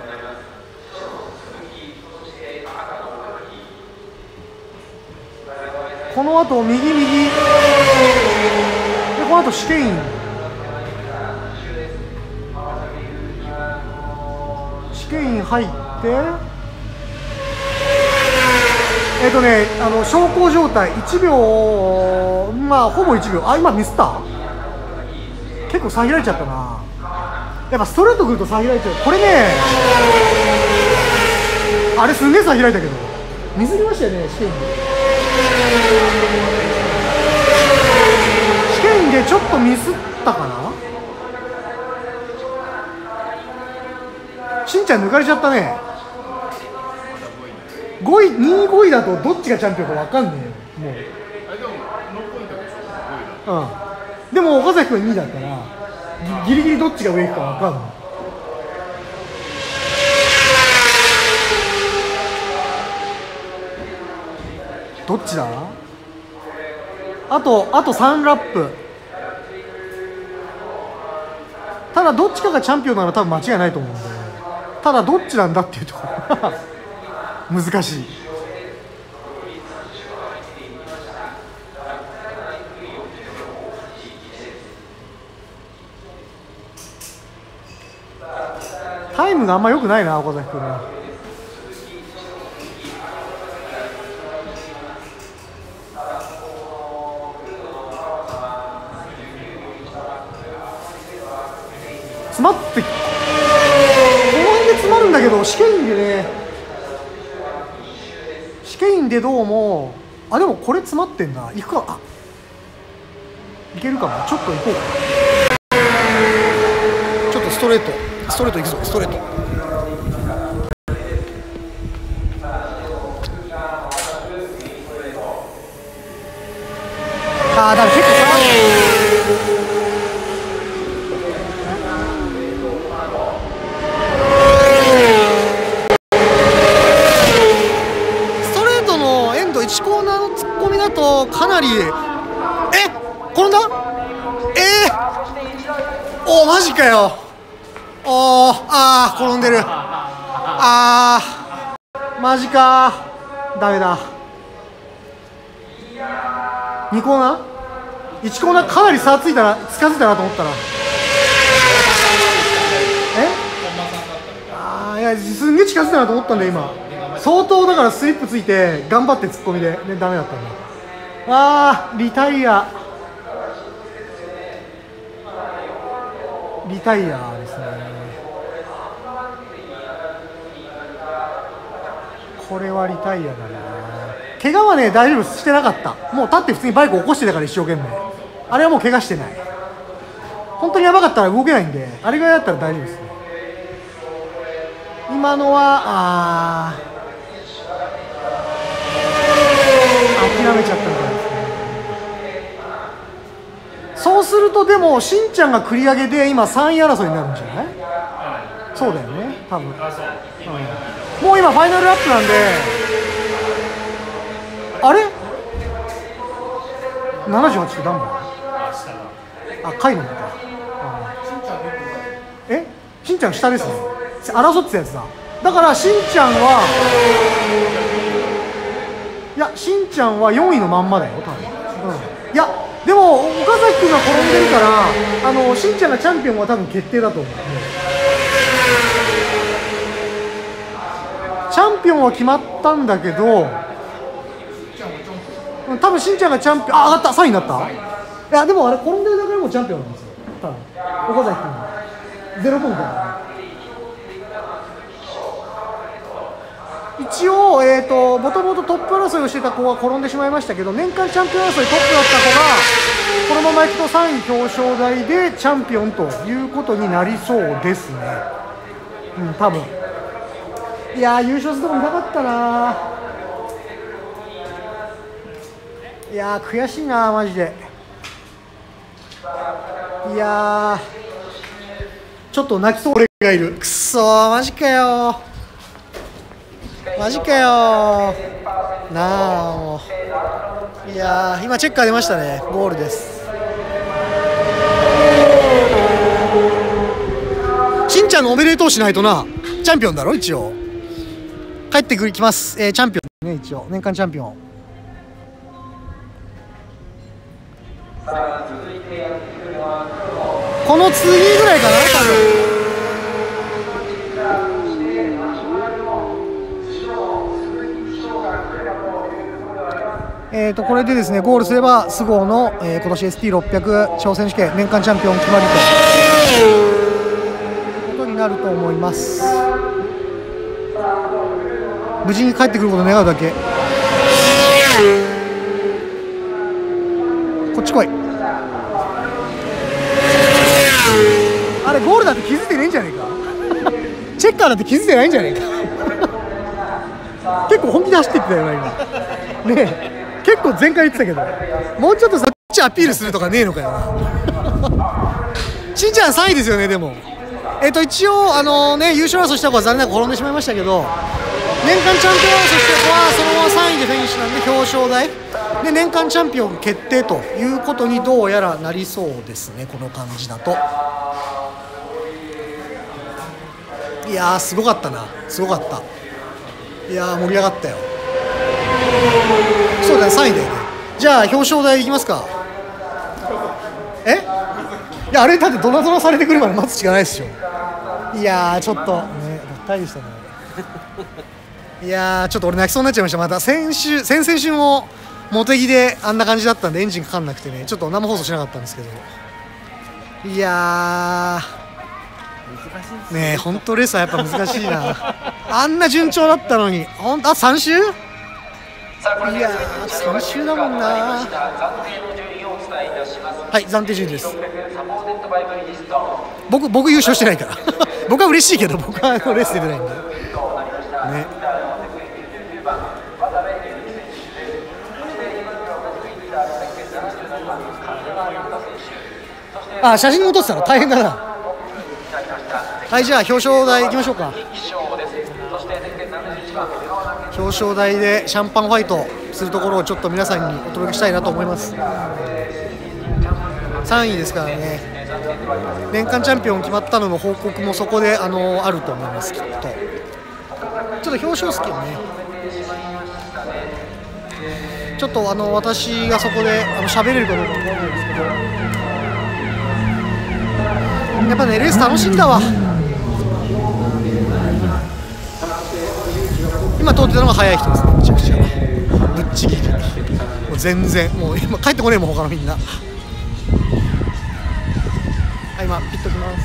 この後右でこの後試験員入って小康状態1秒、まあほぼ1秒。あ、今ミスった。結構差開いちゃったな。やっぱストレートくると差開いちゃう。これね、あれすんげえ差開いたけど、ミスりましたよね。試験でちょっとミスったかな。しんちゃん抜かれちゃったね。5位、2位5位だとどっちがチャンピオンか分かんねえよ、もう。でも岡崎君2位だったらギリギリどっちが上行くか分かんない。どっちだ。あと3ラップ。ただどっちかがチャンピオンなら多分間違いないと思うんで、ただどっちなんだっていうところが難しい。タイムがあんま良くないな岡崎君は。詰まってこの辺で詰まるんだけど、試験員でね、試験員でどうも、あ、でもこれ詰まってんな。行くか。あ、いけるかも。ちょっと行こうか。ちょっとストレート行くぞ。ストレート。ああ、だから結構下がって1コーナーの突っ込みだとかなり、転んだ。おー、マジかよ。おー、あー、転んでる。あー、マジかー、ダメだ。2コーナー ?1 コーナーかなり差ついたら、近づいたなと思ったら、いや、すんげえ近づいたなと思ったんだよ今。相当だからスリップついて頑張って突っ込みで、ね、ダメだったんだ。リタイアですね。これはリタイアだな。怪我はね大丈夫してなかった。もう立って普通にバイク起こしてたから一生懸命。あれはもう怪我してない。本当にやばかったら動けないんで、あれぐらいだったら大丈夫ですね。今のは諦めちゃったみたいですね。そうするとでもしんちゃんが繰り上げで今3位争いになるんじゃない？そうだよね多分、もう今ファイナルラップなんで、あれ78ってダンバー、カイロンか。しんちゃん下ですね。争ってたやつだ。だからしんちゃんは、いや、しんちゃんは4位のまんまだよ、多分。いや、でも、岡崎君が転んでるから、しんちゃんがチャンピオンは多分決定だと思う。チャンピオンは決まったんだけど、多分しんちゃんがチャンピオン、上がった、3位になった。いや、でもあれ、転んでるだけでもチャンピオンなんですよ、多分。岡崎君は。0ポイントだから。一応、もともとトップ争いをしてた子は転んでしまいましたけど、年間チャンピオン争いトップだった子がこのままいくと3位表彰台でチャンピオンということになりそうですね。多分。いやー、優勝するとこ見たかったなー。いやー、悔しいなー、マジで。いやー、ちょっと泣きそう俺がいる。くそー、マジかよー。マジかよーなあ、もう。いやー、今チェッカー出ましたね。ゴールです。しんちゃんのおめでとうしないとな。チャンピオンだろ一応。帰ってきます、チャンピオンね、一応年間チャンピオン。この次ぐらいかな多分。 これでですねゴールすれば菅生の、今年 ST600 挑戦試験年間チャンピオン決まりということになると思います。無事に帰ってくることを願うだけ。こっち来い。あれゴールだって気づいてないんじゃねえかチェッカーだって気づいてないんじゃねえか結構本気で走っていってたよな今ねえ、結構前回言ってたけどもうちょっとさっちアピールするとかねえのかよなしんちゃん3位ですよね。でも一応優勝争いした子は残念なく転んでしまいましたけど、年間チャンピオン争いした子はそのまま3位でフィニッシュなんで表彰台で年間チャンピオン決定ということにどうやらなりそうですね、この感じだと。いやーすごかったな、すごかった。いやー盛り上がったよ。そうだね、3位だよね。じゃあ表彰台いきますか。いやあれだってドナドナされてくるまで待つしかないですよ。いやーちょっとねもったいでしたねいやーちょっと俺泣きそうになっちゃいました。また先々週も茂木であんな感じだったんでエンジンかかんなくてね、ちょっと生放送しなかったんですけど、いやーねえ本当レースはやっぱ難しいなあんな順調だったのに3週いやー3週だもんな。はい暫定順位です。僕優勝してないから僕は嬉しいけど僕はレース出てないんでね。あ写真も撮ってたの大変だな。はいじゃあ表彰台行きましょうか。表彰台でシャンパンファイトするところをちょっと皆さんにお届けしたいなと思います。3位ですからね、年間チャンピオン決まったのの報告もそこであると思います。きっとちょっと表彰式をねちょっと私がそこで喋れるかどうかわからないですけど、やっぱねレース楽しいんだわ。今通ってたのが速い人ですね、めちゃくちゃぶっちぎり、もう全然もう今帰ってこねえもん他のみんな。はい今ピッときます。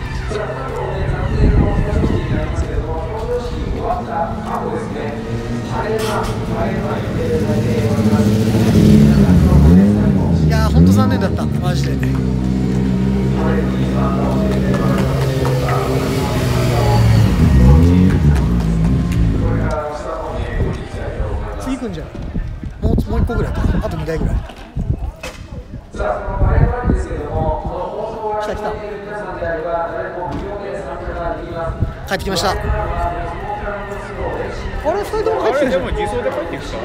いやー本当残念だったマジで。次行くんじゃん。もう1個ぐらいか、あと2台ぐらい。来た来た、帰ってきました。あれ2人とも帰ってきたじゃん。 でも偽装で帰ってきた。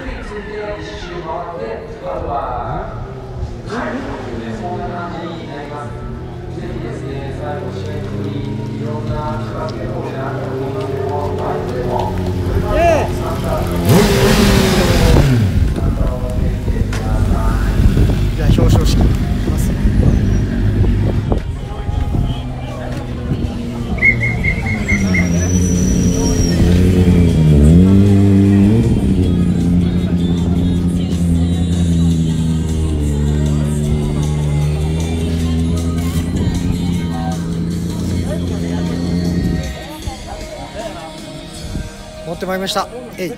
じゃあ表彰式いきます。持ってまいりました。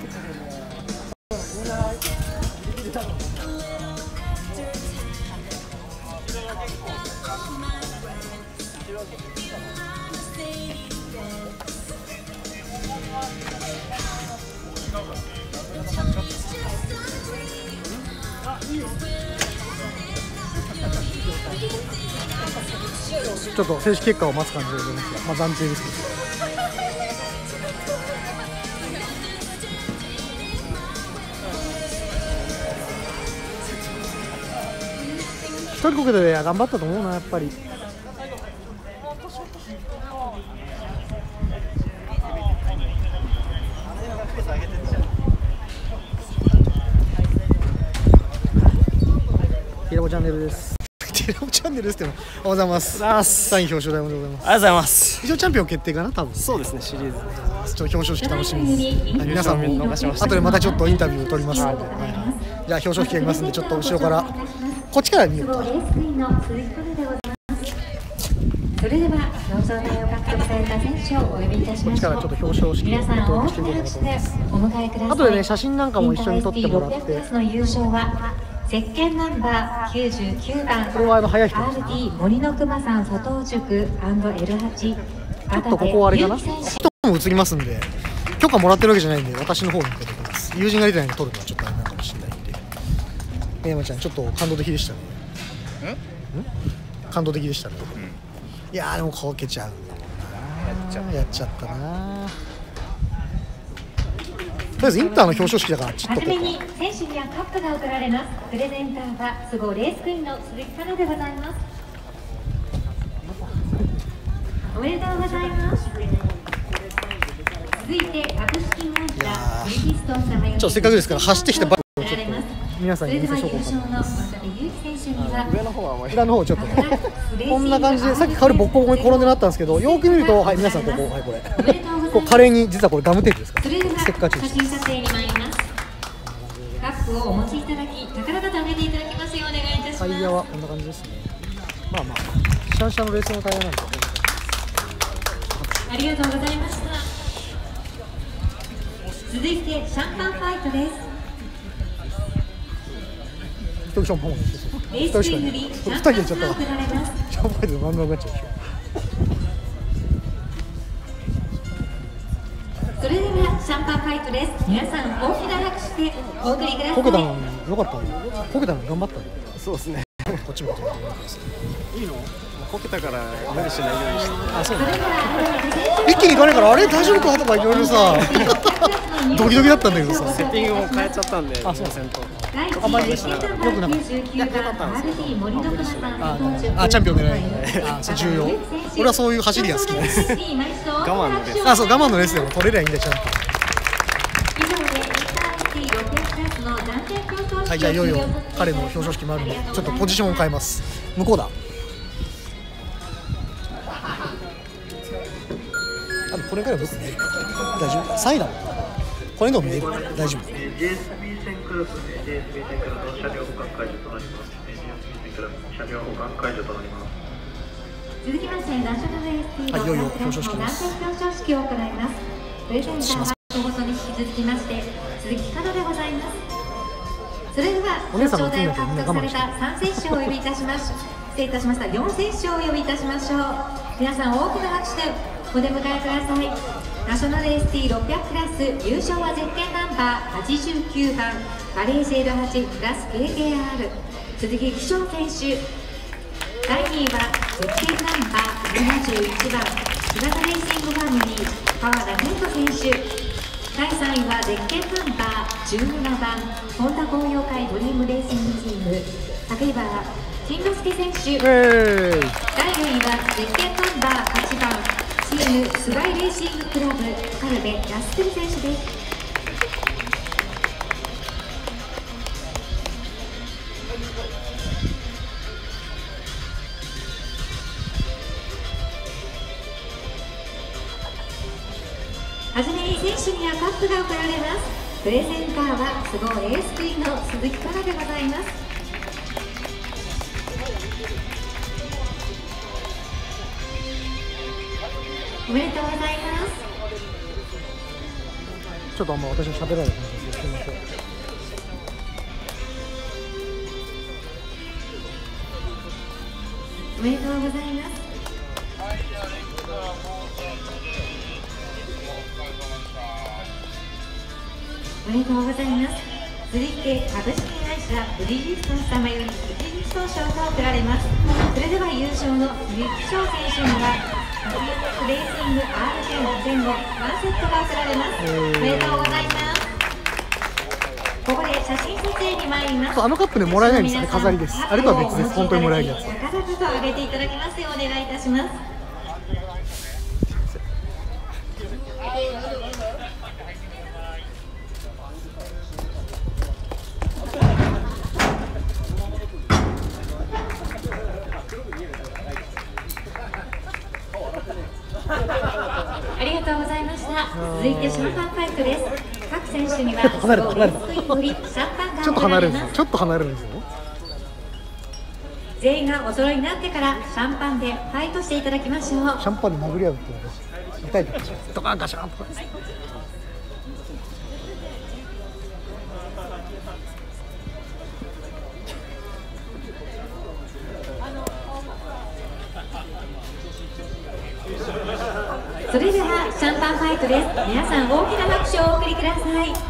ちょっと正式結果を待つ感じでございますが、暫定ですけど。一人こけで頑張ったと思うな、やっぱり。テレボチャンネルです。テレボチャンネルですっての。おはようございます。3位表彰台おめでとうございます。 ありがとうございます。 一応チャンピオン決定かな、多分。 そうですね、シリーズ。 ちょっと表彰式楽しみです。皆さんも逃しました。 後でまたちょっとインタビューを取りますので。じじゃあ表彰式やりますんで、ちょっと後ろからこっちから見ようか。 それでは表彰台を獲得された選手をお呼びいたしましょう。 こっちからちょっと表彰式皆さんを大きしていこうかなとな拍手で思います。 お迎えください。 後でね、写真なんかも一緒に撮ってもらって。 ST600 の優勝はゼッケンナンバー99番これは早い人ですね。 RD 森の熊さん佐藤塾 &L8 ちょっとここはあれかな、人も映りますんで、許可もらってるわけじゃないんで、私の方に向けてきます。友人が出てないんで撮るのはちょっとあれなのかもしれないんで。山ちゃん、ちょっと感動的でしたね。感動的でしたね。いやー、でもこけちゃうんだもんな。やっちゃったな。とりあえずインターの表彰式だからちょっとはじめに選手にはカップが贈られます。プレゼンターはスゴレースクイーンの鈴木香奈でございます。おめでとうございます。続いて株式会社ブリヂストン様よりちょっとせっかくですから走ってきたバッグをちょっと贈られます。 皆さんに見せそれではましょうか。 優勝の渡部優輝選手には上の方は裏の方ちょっとね、こんな感じで、さっき軽いボッコボコに転んでなったんですけど、よく見ると、はい、皆さんここ、はい、これこう華麗に、実はこれガムテープですから、 それではステッカーチ写真撮影に参ります。カップをお持ちいただき、高々と上げていただきますようお願いいたします。 タイヤはこんな感じですね。まあまあ、シャンシャンのレースのタイヤなんで、 ありがとうございました。続いてシャンパンファイトです。 一人シャンパンもです。 レース中よりシャンパンが贈られます。 シャンパンファイトで漫画になっちゃうでしょ。 それではシャンパンファイトです。皆さん大きな拍手でお送りください。 こけたのよかったね。こけたの頑張ったね。 そうですね。 こっちもこっちもいいの？こけたから無理しないようにして。 あ、そうね。 それでは一気に行かないから、あれ大丈夫かとかいろいろさ、ドキドキだったんだけどさ。 セッティングも変えちゃったんで、 あ、そう先頭。 あんまり良くなかった。あ、チャンピオン狙い。あ、そう重要。俺はそういう走りが好きです。 我慢のレース。 あ、そう我慢のレースでも取れりゃいいんだよ、ちゃんと。はい、じゃあいよいよ彼の表彰式もあるんで、ちょっとポジションを変えます。向こうだ。あとこれから僕見えるか大丈夫か。3位だもん。これの見えるから大丈夫だ。 JSB 線クラスで JSB 線クラスの車両保管解除となります。JSB 線クラスの車両保管解除となります。 続きましてナショナル ST はいいよいよ表彰式です。 表彰式を行います。プレゼンターは放送に引き続きまして鈴木香奈でございます。それでは表彰台を獲得された3選手をお呼びいたします。失礼いたしました。4選手をお呼びいたしましょう。皆さん大きな拍手でお出迎えください。ナショナル ST600 クラス優勝はゼッケンナンバー89番ガレージ L8 プラス KKR 鈴木希少選手。第2位はゼッケンナンバー71番柴田レーシングファミリー川田健人選手。第3位はゼッケンナンバー17番ホンダ工業会ドリームレーシングチーム竹原慎之介選手。第4位はゼッケンナンバー8番チームスガイレーシングクラブ軽部康照選手です。はじめに選手にはカップが贈られます。プレゼンターはスゴーエースクイーンの鈴木香奈でございます。おめでとうございます。 ちょっとあんま私は喋らない感じです。すみません。 おめでとうございます。おめでとうございます。続いて株式会社ブリヂストン様よりブリヂストン賞が贈られます。それでは優勝の鈴木翔選手にはレーシング R10 前後ワンセットが贈られます。おめでとうございます。ここで写真撮影に参ります。 あのカップねもらえないんですよね、飾りです。あれとは別です。本当にもらえるやつ。 高々と上げていただきますようお願いいたします。ありがとうございました。続いてシャンパンファイトです。各選手には離れた離れたスクイよりシャンパンがちょっと贈られます。 離れるんですよ。ちょっと離れるんですよ。 全員がお揃いになってからシャンパンでファイトしていただきましょう。 シャンパンで殴り合うっていうの痛いとかドカンガシャンとかです。 それではシャンパンファイトです。皆さん大きな拍手をお送りください。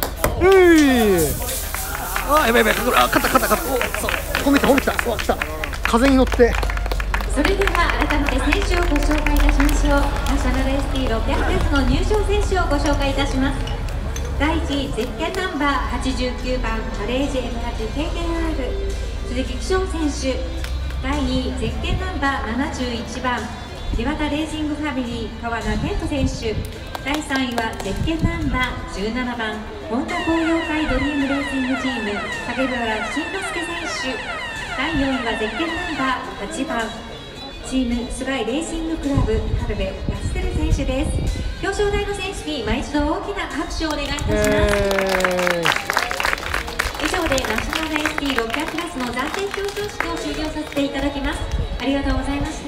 あ、やばいやばい、勝った。お、そう、褒めてきた。お、来た。風に乗って。 それでは改めて選手をご紹介いたしましょう。ナショナル ST600 クラスの入賞選手をご紹介いたします。第1位ゼッケンナンバー89番マレージ M8KKR 鈴木貴生選手。第2位ゼッケンナンバー71番岩田レーシングファミリー川名健人選手。第3位はゼッケンナンバー17番ホンダ工業会ドリームレーシングチーム影原慎之介選手。第4位はゼッケンナンバー8番チームスバイレーシングクラブ軽部康輝選手です。表彰台の選手に今一度大きな拍手をお願いいたします。以上でナショナル ST600 クラスの暫定表彰式を終了させていただきます。ありがとうございました。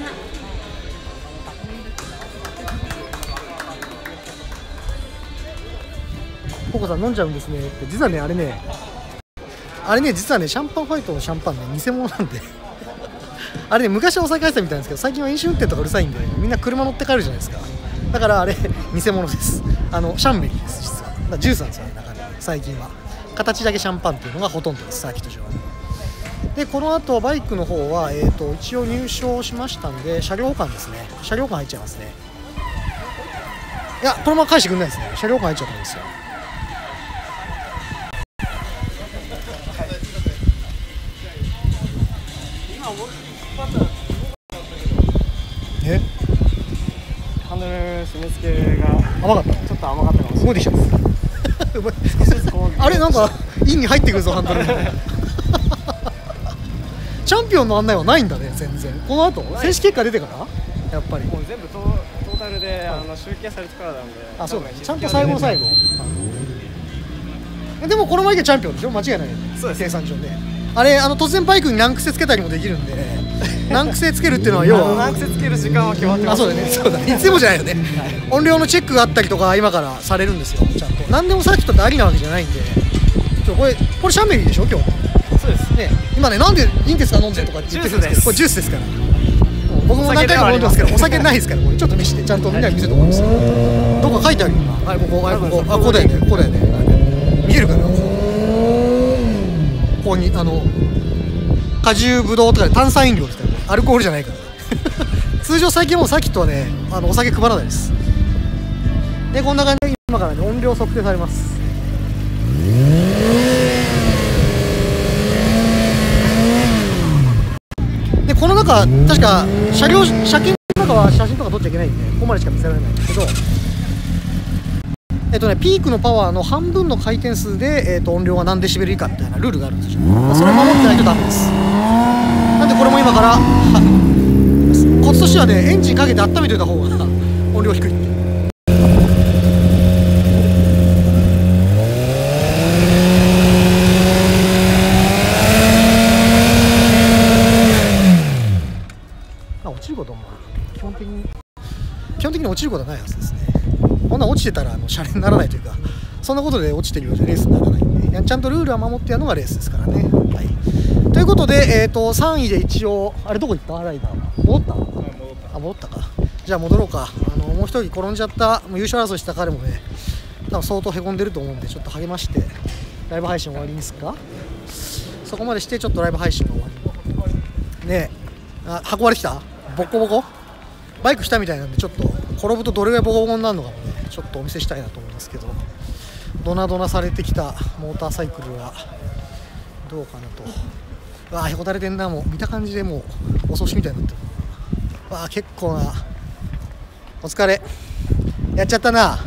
ココさん飲んじゃうんですねって。実はね、あれね実はね、シャンパンファイトのシャンパンね偽物なんであれね、昔はお酒入ってたみたいなんですけど、最近は飲酒運転とかうるさいんでみんな車乗って帰るじゃないですか。だからあれ偽物です。シャンベリーです。実はだからジュースなんですよね、中身。最近は形だけシャンパンっていうのがほとんどです、サーキット上は。でこの後バイクの方は、一応入賞しましたんで車両館ですね。車両館入っちゃいますね。いや、このまま返してくんないですね。車両館入っちゃったんですよ。え、 ハンドル締め付けが甘かった。 ちょっと甘かったかもしれない。 動いてきちゃったあれ、なんかインに入ってくるぞハンドルチャンピオンの案内はないんだね、全然。この後正式結果出てからやっぱりもう全部トータルで集計されてからなんで。 あ、そうだね、ちゃんと最後の最後。でもこのままいけばチャンピオンでしょ、間違いないよね。 そうです、 計算上ね。あれ、突然バイクに難癖つけたりもできるんで難癖つけるっていうのは要は難癖つける時間は決まってます。 そうだね、そうだね、いつでもじゃないよね音量のチェックがあったりとか今からされるんですよ、ちゃんと。何でもサーキットってありなわけじゃないんで。これシャンベリーでしょ今日。 そうですね、今ね、なんでいいんですか飲んでとか言ってるんですけど、これジュースですから。僕も何回か飲んでますけどお酒ないですから。これちょっと見せて、ちゃんとみんなに見せておきます。どこか書いてあるよな。ここここだよね、ここだよね。見えるかな。ここに果汁ぶどうとかで炭酸飲料ですからね、アルコールじゃないから通常最近もうサーキットはね、お酒配らないです。でこんな感じで今からね音量測定されます。でこの中確か車検の中は写真とか撮っちゃいけないんでここまでしか見せられないんですけど、ピークのパワーの半分の回転数で、音量が何デシベル以下みたいなルールがあるんですよ。それを守ってないとダメです。なんでこれも今からコツとしてはね、エンジンかけて温めておいた方が音量低いっていう。落ちることも基本的に落ちることはないはずですね。こんな落ちてたらシャレにならないというか、そんなことで落ちてるようじゃレースにならないんで、ちゃんとルールは守ってやるのがレースですからね。はい、ということで、3位で一応あれどこ行ったライダーは戻ったか。じゃあ戻ろうか。もう一人転んじゃったもう優勝争いした彼もね多分相当へこんでると思うんで、ちょっと励ましてライブ配信終わりにすっか。そこまでしてちょっとライブ配信が終わりねえ。運ばれてきたボコボコバイク来たみたいなんで、ちょっと転ぶとどれぐらいボコボコになるのかもねちょっとお見せしたいなと思いますけど、ドナドナされてきたモーターサイクルはどうかなと。へこたれてんな。もう見た感じでもうお葬式みたいになってる。結構なお疲れやっちゃったな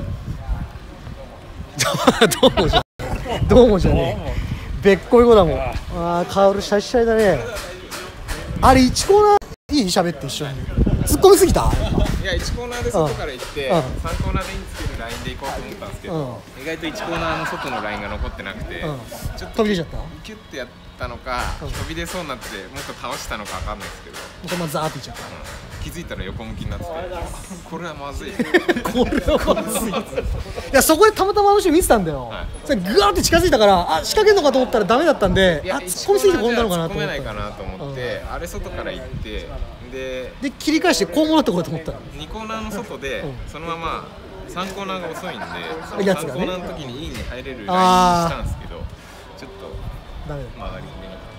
どうもじゃねえ、べっこい子だもん。カウルシャリシャリだね。あれ1コーナーいい喋って一緒に突っ込みすぎた。 いや1コーナーで外から行ってうん 3コーナーでインつけるラインで行こうと思ったんですけど、意外と1コーナーの外のラインが残ってなくて、ちょっと飛び出ちゃった。 キュッてやったのか、飛び出そうになってもっと倒したのか分かんないですけど、 このままザーっていっちゃった。 気づいたら横向きになってて、これはまずい。 これはまずい。いやそこでたまたまあの人見てたんだよ。それグワーって近づいたから、あ仕掛けるのかと思ったらダメだったんで、突っ込みすぎて転んだのかなと思った。 突っ込めないかなと思って、あれ外から行ってで切り返してこうもらってこいと思ったら。 2コーナーの外でそのまま3コーナーが遅いんで、3 やつがねコーナーの時にインに入れるラインにしたんですけど、ちょっとダメだ。 曲がりきれなかった。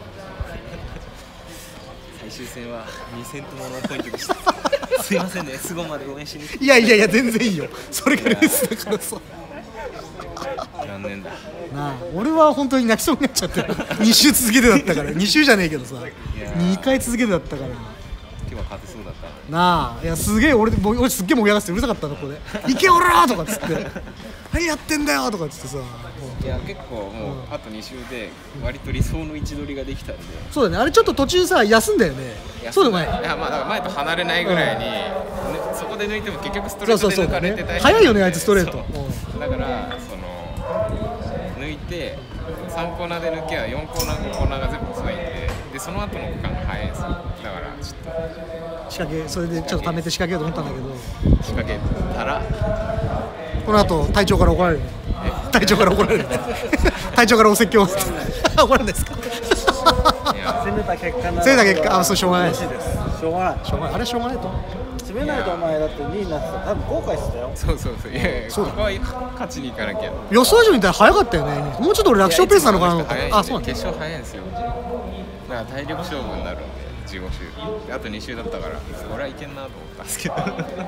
最終戦は2戦ともノーポイントでした。すいませんね、スゴまで応援しに。 いやいやいや全然いいよ。それがレースだからさ。 残念だ。 なあ、俺は本当に泣きそうになっちゃって2週続けてだったから2週じゃねえけどさ2回続けてだったから今日は勝てそうだったなあ。いやすげえ俺すっげえ盛り上がってうるさかったのここで「いけおら!」とかっつって「何やってんだよ!」とかっつってさ。 いや結構もうあと2週で割と理想の位置取りができたんで。 そうだね、あれちょっと途中さ休んだよね。そうでもない。 いやまあだから前と離れないぐらいに、そこで抜いても結局ストレートで抜かれてたり、 早いよねあいつストレート。 だからその抜いて3コーナーで抜けば4コーナー5コーナーが全部遅いんで、その後の区間が早いんですよ。だからちょっと仕掛けそれでちょっと貯めて仕掛けようと思ったんだけど、 仕掛けたらこの後隊長から怒られる。隊長から怒られる。隊長からお説教怒られないですか。 攻めた結果な攻めた結果、あ、そうしょうがない。 しょうがない。 しょうがない。あれしょうがないと。 攻めないとお前だって2位になってたら多分後悔してたよ。 そうそうそう、いやいやここは勝ちに行かなきゃ。 予想以上に早かったよね。もうちょっと俺楽勝ペースなのかなと思った。あ、そうなんだ。 決勝早いんですよ。だから体力勝負になるんで15周であと2周だったからこれはいけんなと思ったんですけど。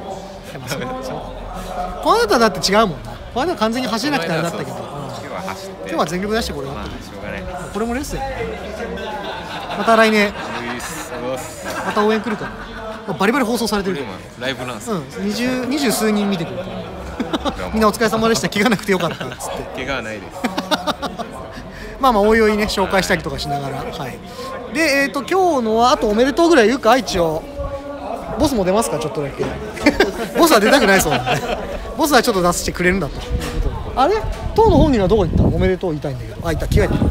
この間だって違うもんな。この間完全に走れなくてあれだったけど、 今日は走って、 今日は全力出してこれだった。 しょうがないです。 これもレッスン。また来年また応援来るから。バリバリ放送されてる。 ライブなんです。 20数人見てくれて。みんなお疲れ様でした。怪我なくてよかったっつって。 怪我はないです。 まあまあおいおいね紹介したりとかしながら、はい。で今日のはあとおめでとうぐらい言うか一応。ボスも出ますかちょっとだけ。ボスは出たくないそうなんで。ボスはちょっと出してくれるんだと。あれ当の本人はどこ行ったの？おめでとう言いたいんだけど。あ、いた、着替えてる。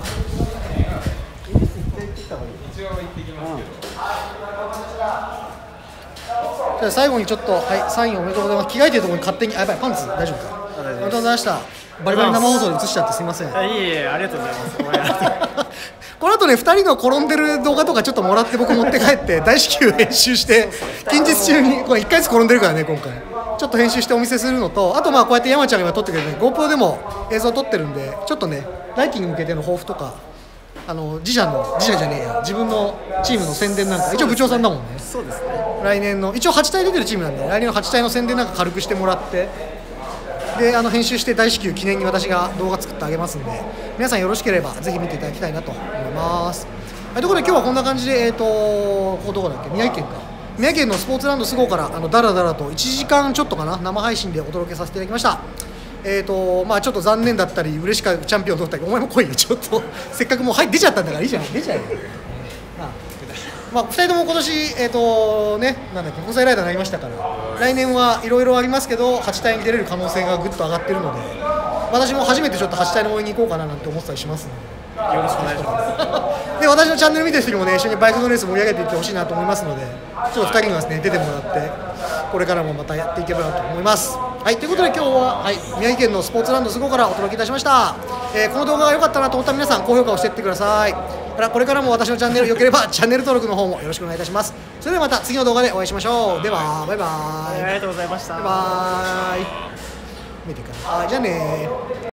じゃあ最後にちょっと、はい、サインおめでとうございます。着替えてるところに勝手に、あ、やばい、パンツ大丈夫か？おめでとうございました。バリバリ生放送で映しちゃってすみません。 いえいえ、ありがとうございます。 この後ね、2人の転んでる動画とかちょっともらって僕持って帰って大至急編集して近日中にこれ1回ずつ転んでるからね今回ちょっと編集してお見せするのと、あとまあこうやって山ちゃんが今撮ってくれて、ね、GoPro でも映像撮ってるんでちょっとね来季に向けての抱負とか自社じゃねえや自分のチームの宣伝なんか一応部長さんだもんね。 そうですね。 来年の一応8体出てるチームなんで来年の8体の宣伝なんか軽くしてもらってで編集して大至急記念に私が動画作ってあげますんで皆さんよろしければぜひ見ていただきたいなと思います。ということで今日はこんな感じでここどこだっけ宮城県か宮城県のスポーツランドスゴーからだらだらと1時間ちょっとかな生配信でお届けさせていただきました。まあちょっと残念だったり嬉しかったチャンピオン取ったけどお前も来いよちょっとせっかくもう出ちゃったんだからいいじゃん出ちゃえよ。まあ、2人とも今年、ね、なんだっけ、国際ライダーになりましたから、来年はいろいろありますけど、8体に出れる可能性がぐっと上がっているので、私も初めてちょっと8体の応援に行こうかななんて思ってたりしますので、よろしくお願いします。で、私のチャンネル見てる人にもね、一緒にバイクのレース盛り上げていってほしいなと思いますので、ちょっと2人にはですね、出てもらって、これからもまたやっていけばなと思います。はい、ということで今日は、はい、宮城県のスポーツランドスゴからお届けいたしました。この動画が良かったなと思った皆さん、高評価をしていってください。これからも私のチャンネル良ければチャンネル登録の方もよろしくお願いいたします。それではまた次の動画でお会いしましょう。ではバイバイ。 ありがとうございました。 バイバイ。見てから。じゃあねー。